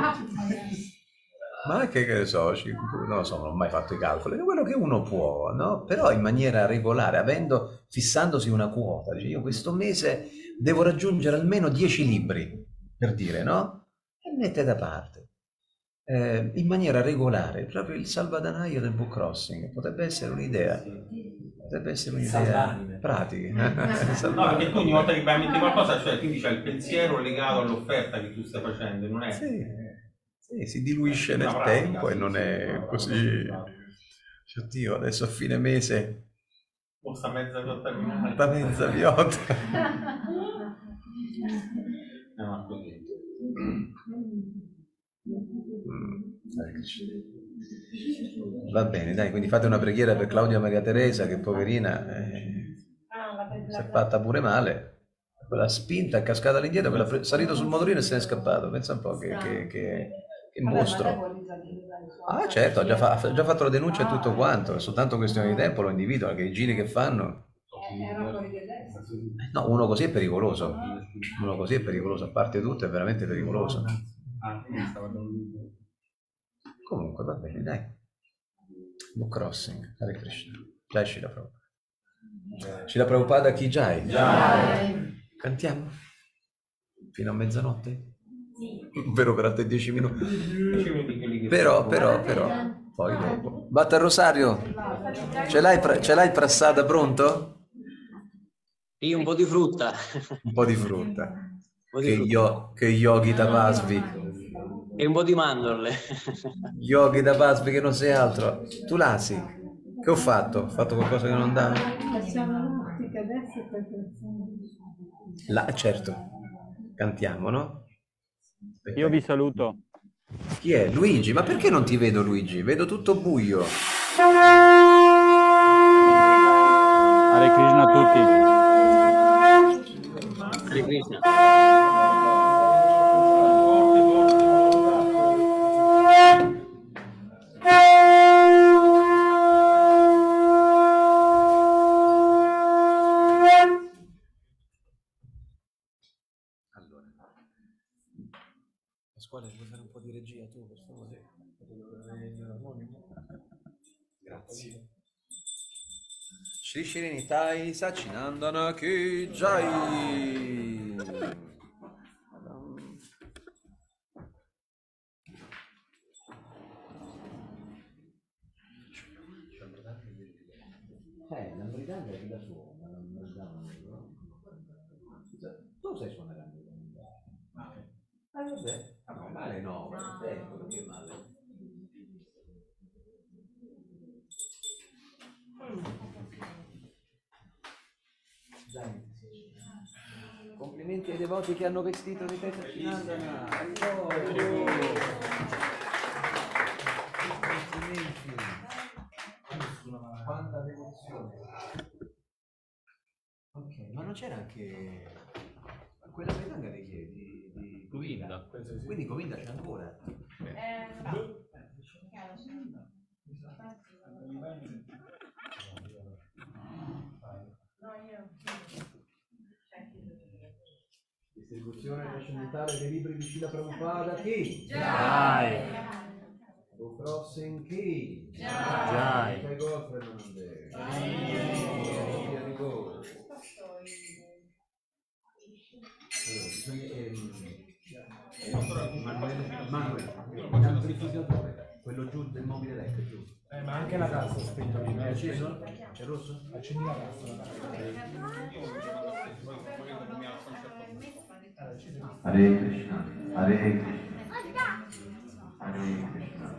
Ma che ne so, non lo so, non ho mai fatto i calcoli, è quello che uno può, no? Però in maniera regolare, fissandosi una quota, dice, io questo mese devo raggiungere almeno 10 libri, per dire, no? E mette da parte, in maniera regolare, proprio il salvadanaio del book crossing, potrebbe essere un'idea. Potrebbe essere un'idea pratica. No, perché tu ogni volta che vai a mettere qualcosa, cioè quindi c'è il pensiero legato all'offerta che tu stai facendo, non è... Sì, si diluisce nel tempo e non è così... Oddio, adesso a fine mese... sta mezza piotta finale. Sta mezza piotta. No, così. Va bene, dai, quindi fate una preghiera per Claudia Maria Teresa, che poverina si è fatta pure male, quella spinta è cascata all'indietro, è salito sul motorino e se n'è scappato. Pensa un po' che mostro. Ah certo, ha già fatto la denuncia e tutto quanto, è soltanto questione di tempo, lo individuano, che i giri che fanno. No, uno così è pericoloso, a parte tutto è veramente pericoloso. Comunque va bene, dai. Book crossing, Hare Krishna. Jai Srila Prabhupada. Srila Prabhupada Ki Jai. Cantiamo? Fino a mezzanotte? Vero, per altri 10 minuti. Però, poi dopo. Batta il rosario. Ce l'hai prassata pronto? Sì, un po' di frutta. Un po' di frutta. Che yogi tapasvi. E un po' di mandorle. Yogi tapasvi che non sei altro. Tu Lasi, che ho fatto? Ho fatto qualcosa che non andava? Certo. Cantiamo, no? Io vi saluto. Chi è? Luigi? Ma perché non ti vedo, Luigi? Vedo tutto buio. Hare Krishna a tutti. Hare Krishna. Pasquale, vuoi fare un po' di regia tu, per favore? Grazie. Shri Shirinitai Sachinandana Ki Jai. L'ambridanga è da sua, ma tu sai suonare l'ambridanga? Vabbè, male no, quello che è male. Dai. Complimenti ai devoti che hanno vestito di testa Sachinandana. Complimenti. Quanta devozione. Ok, ma non c'era anche quella pedanga di chi è? Di Govinda. Quindi Govinda c'è ancora. Distribuzione trascendentale dei libri di Srila Prabhupada chi? Jai! Crossing chi? Jai! Jai! Godfrey Manuel, l'amplificatore, quello giù del mobile elettrico, giù. Ma anche la cassa spento lì. È acceso? È rosso? Accendi la cassa. Hare Krishna, Hare Krishna, Hare Krishna.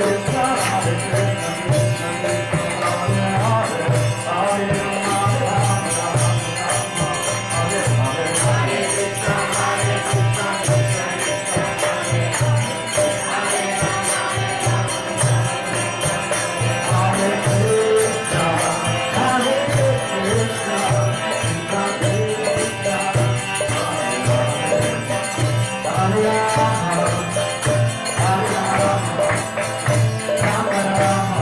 Hare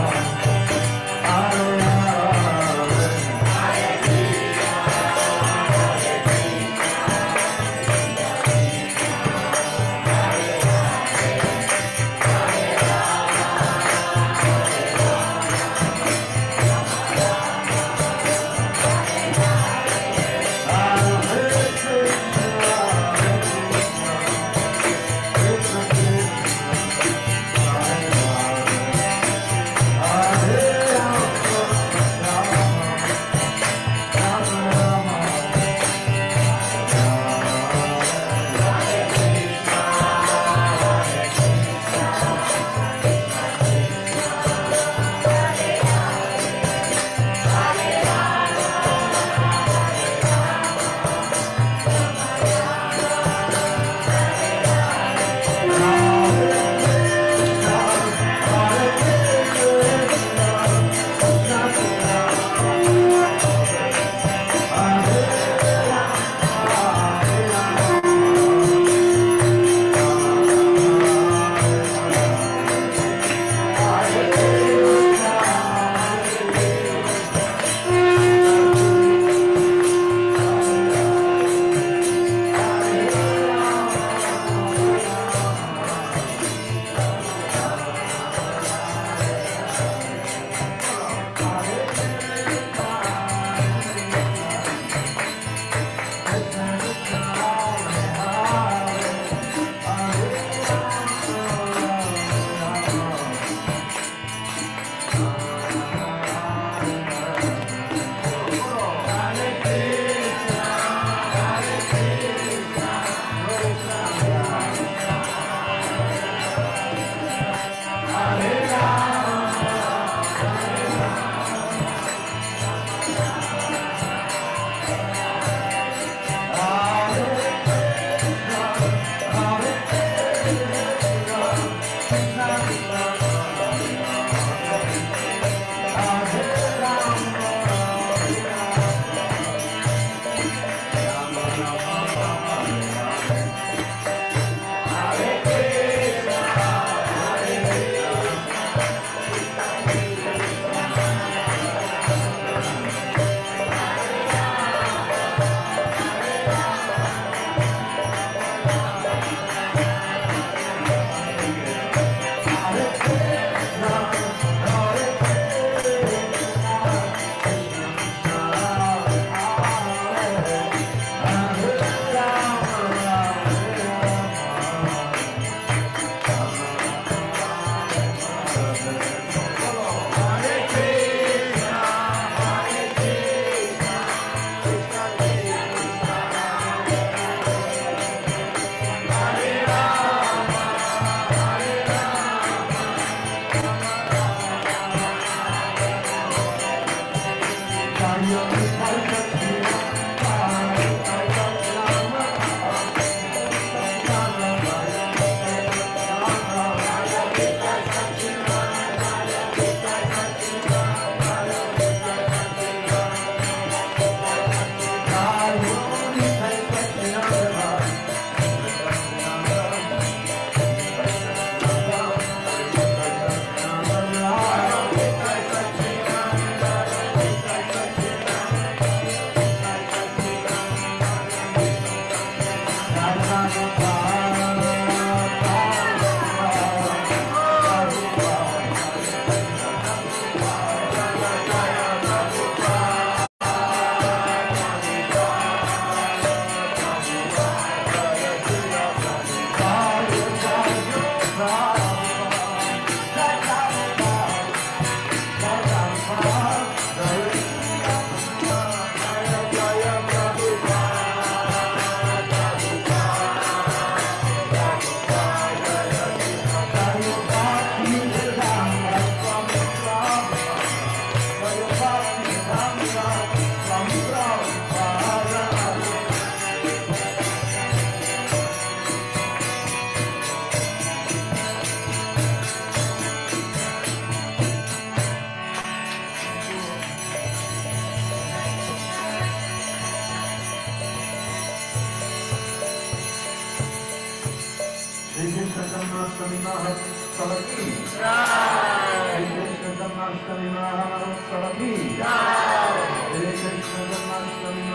Mahotsavaki. Hare Krishna Janmashtami Mahotsavaki. Hare Krishna Janmashtami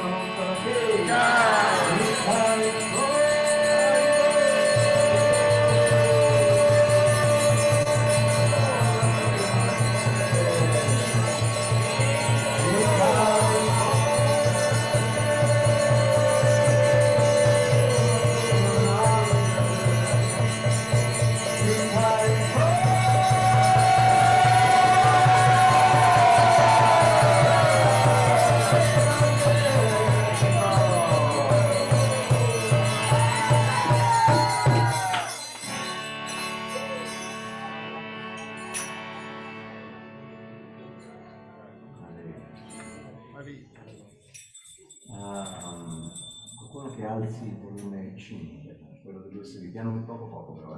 Mahotsavaki. Qualcuno che alzi il volume 5, quello deve essere piano poco però,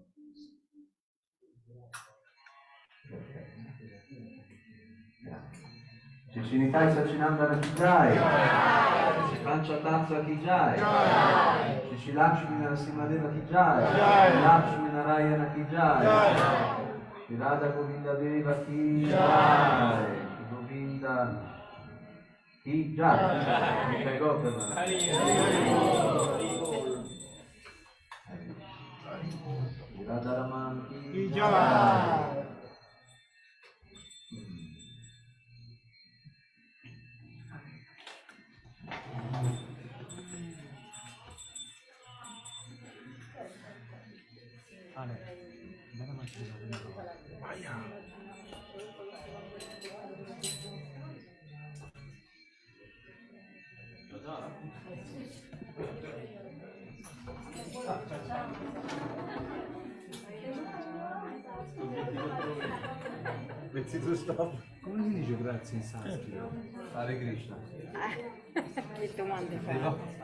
Shishinitai Sachinandana Ki Jai, Panchatattva Ki Jai, Shishilakshmi Narasimhadeva Ki Jai, Lakshmi Narayana Ki Jai, Radha Govinda Deva Ki Jai, Govinda Ki Jai, prego per Radha Raman Ki Jai. Stop. Come si dice grazie in sanscrito? Hare Krishna. Che domande fa?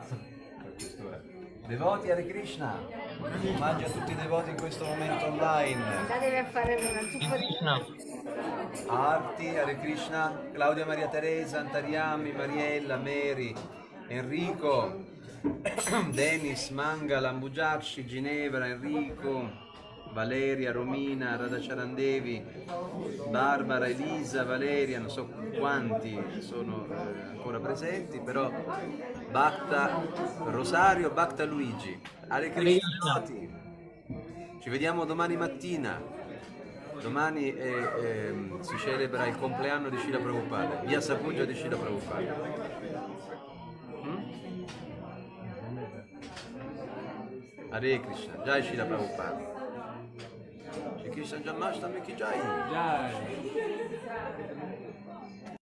Devoti Hare Krishna. Omaggio a tutti i devoti in questo momento online. Andatevi a fare una zuppa di... Arti, Hare Krishna, Claudia Maria Teresa, Antariami, Mariella, Mary, Enrico, Dennis, Mangala, Ambujakshi, Ginevra, Enrico, Valeria, Romina, Radhacharandevi, Barbara, Elisa, Valeria, non so quanti sono ancora presenti, però Bhakta Rosario, Bhakta Luigi, Hare Krishna. Ci vediamo domani mattina. Domani si celebra il compleanno di Srila Prabhupada, via Sapugia di Srila Prabhupada. Hare Krishna, Jai Srila Prabhupada. Shri Krishna Janmashtami Ki Jai.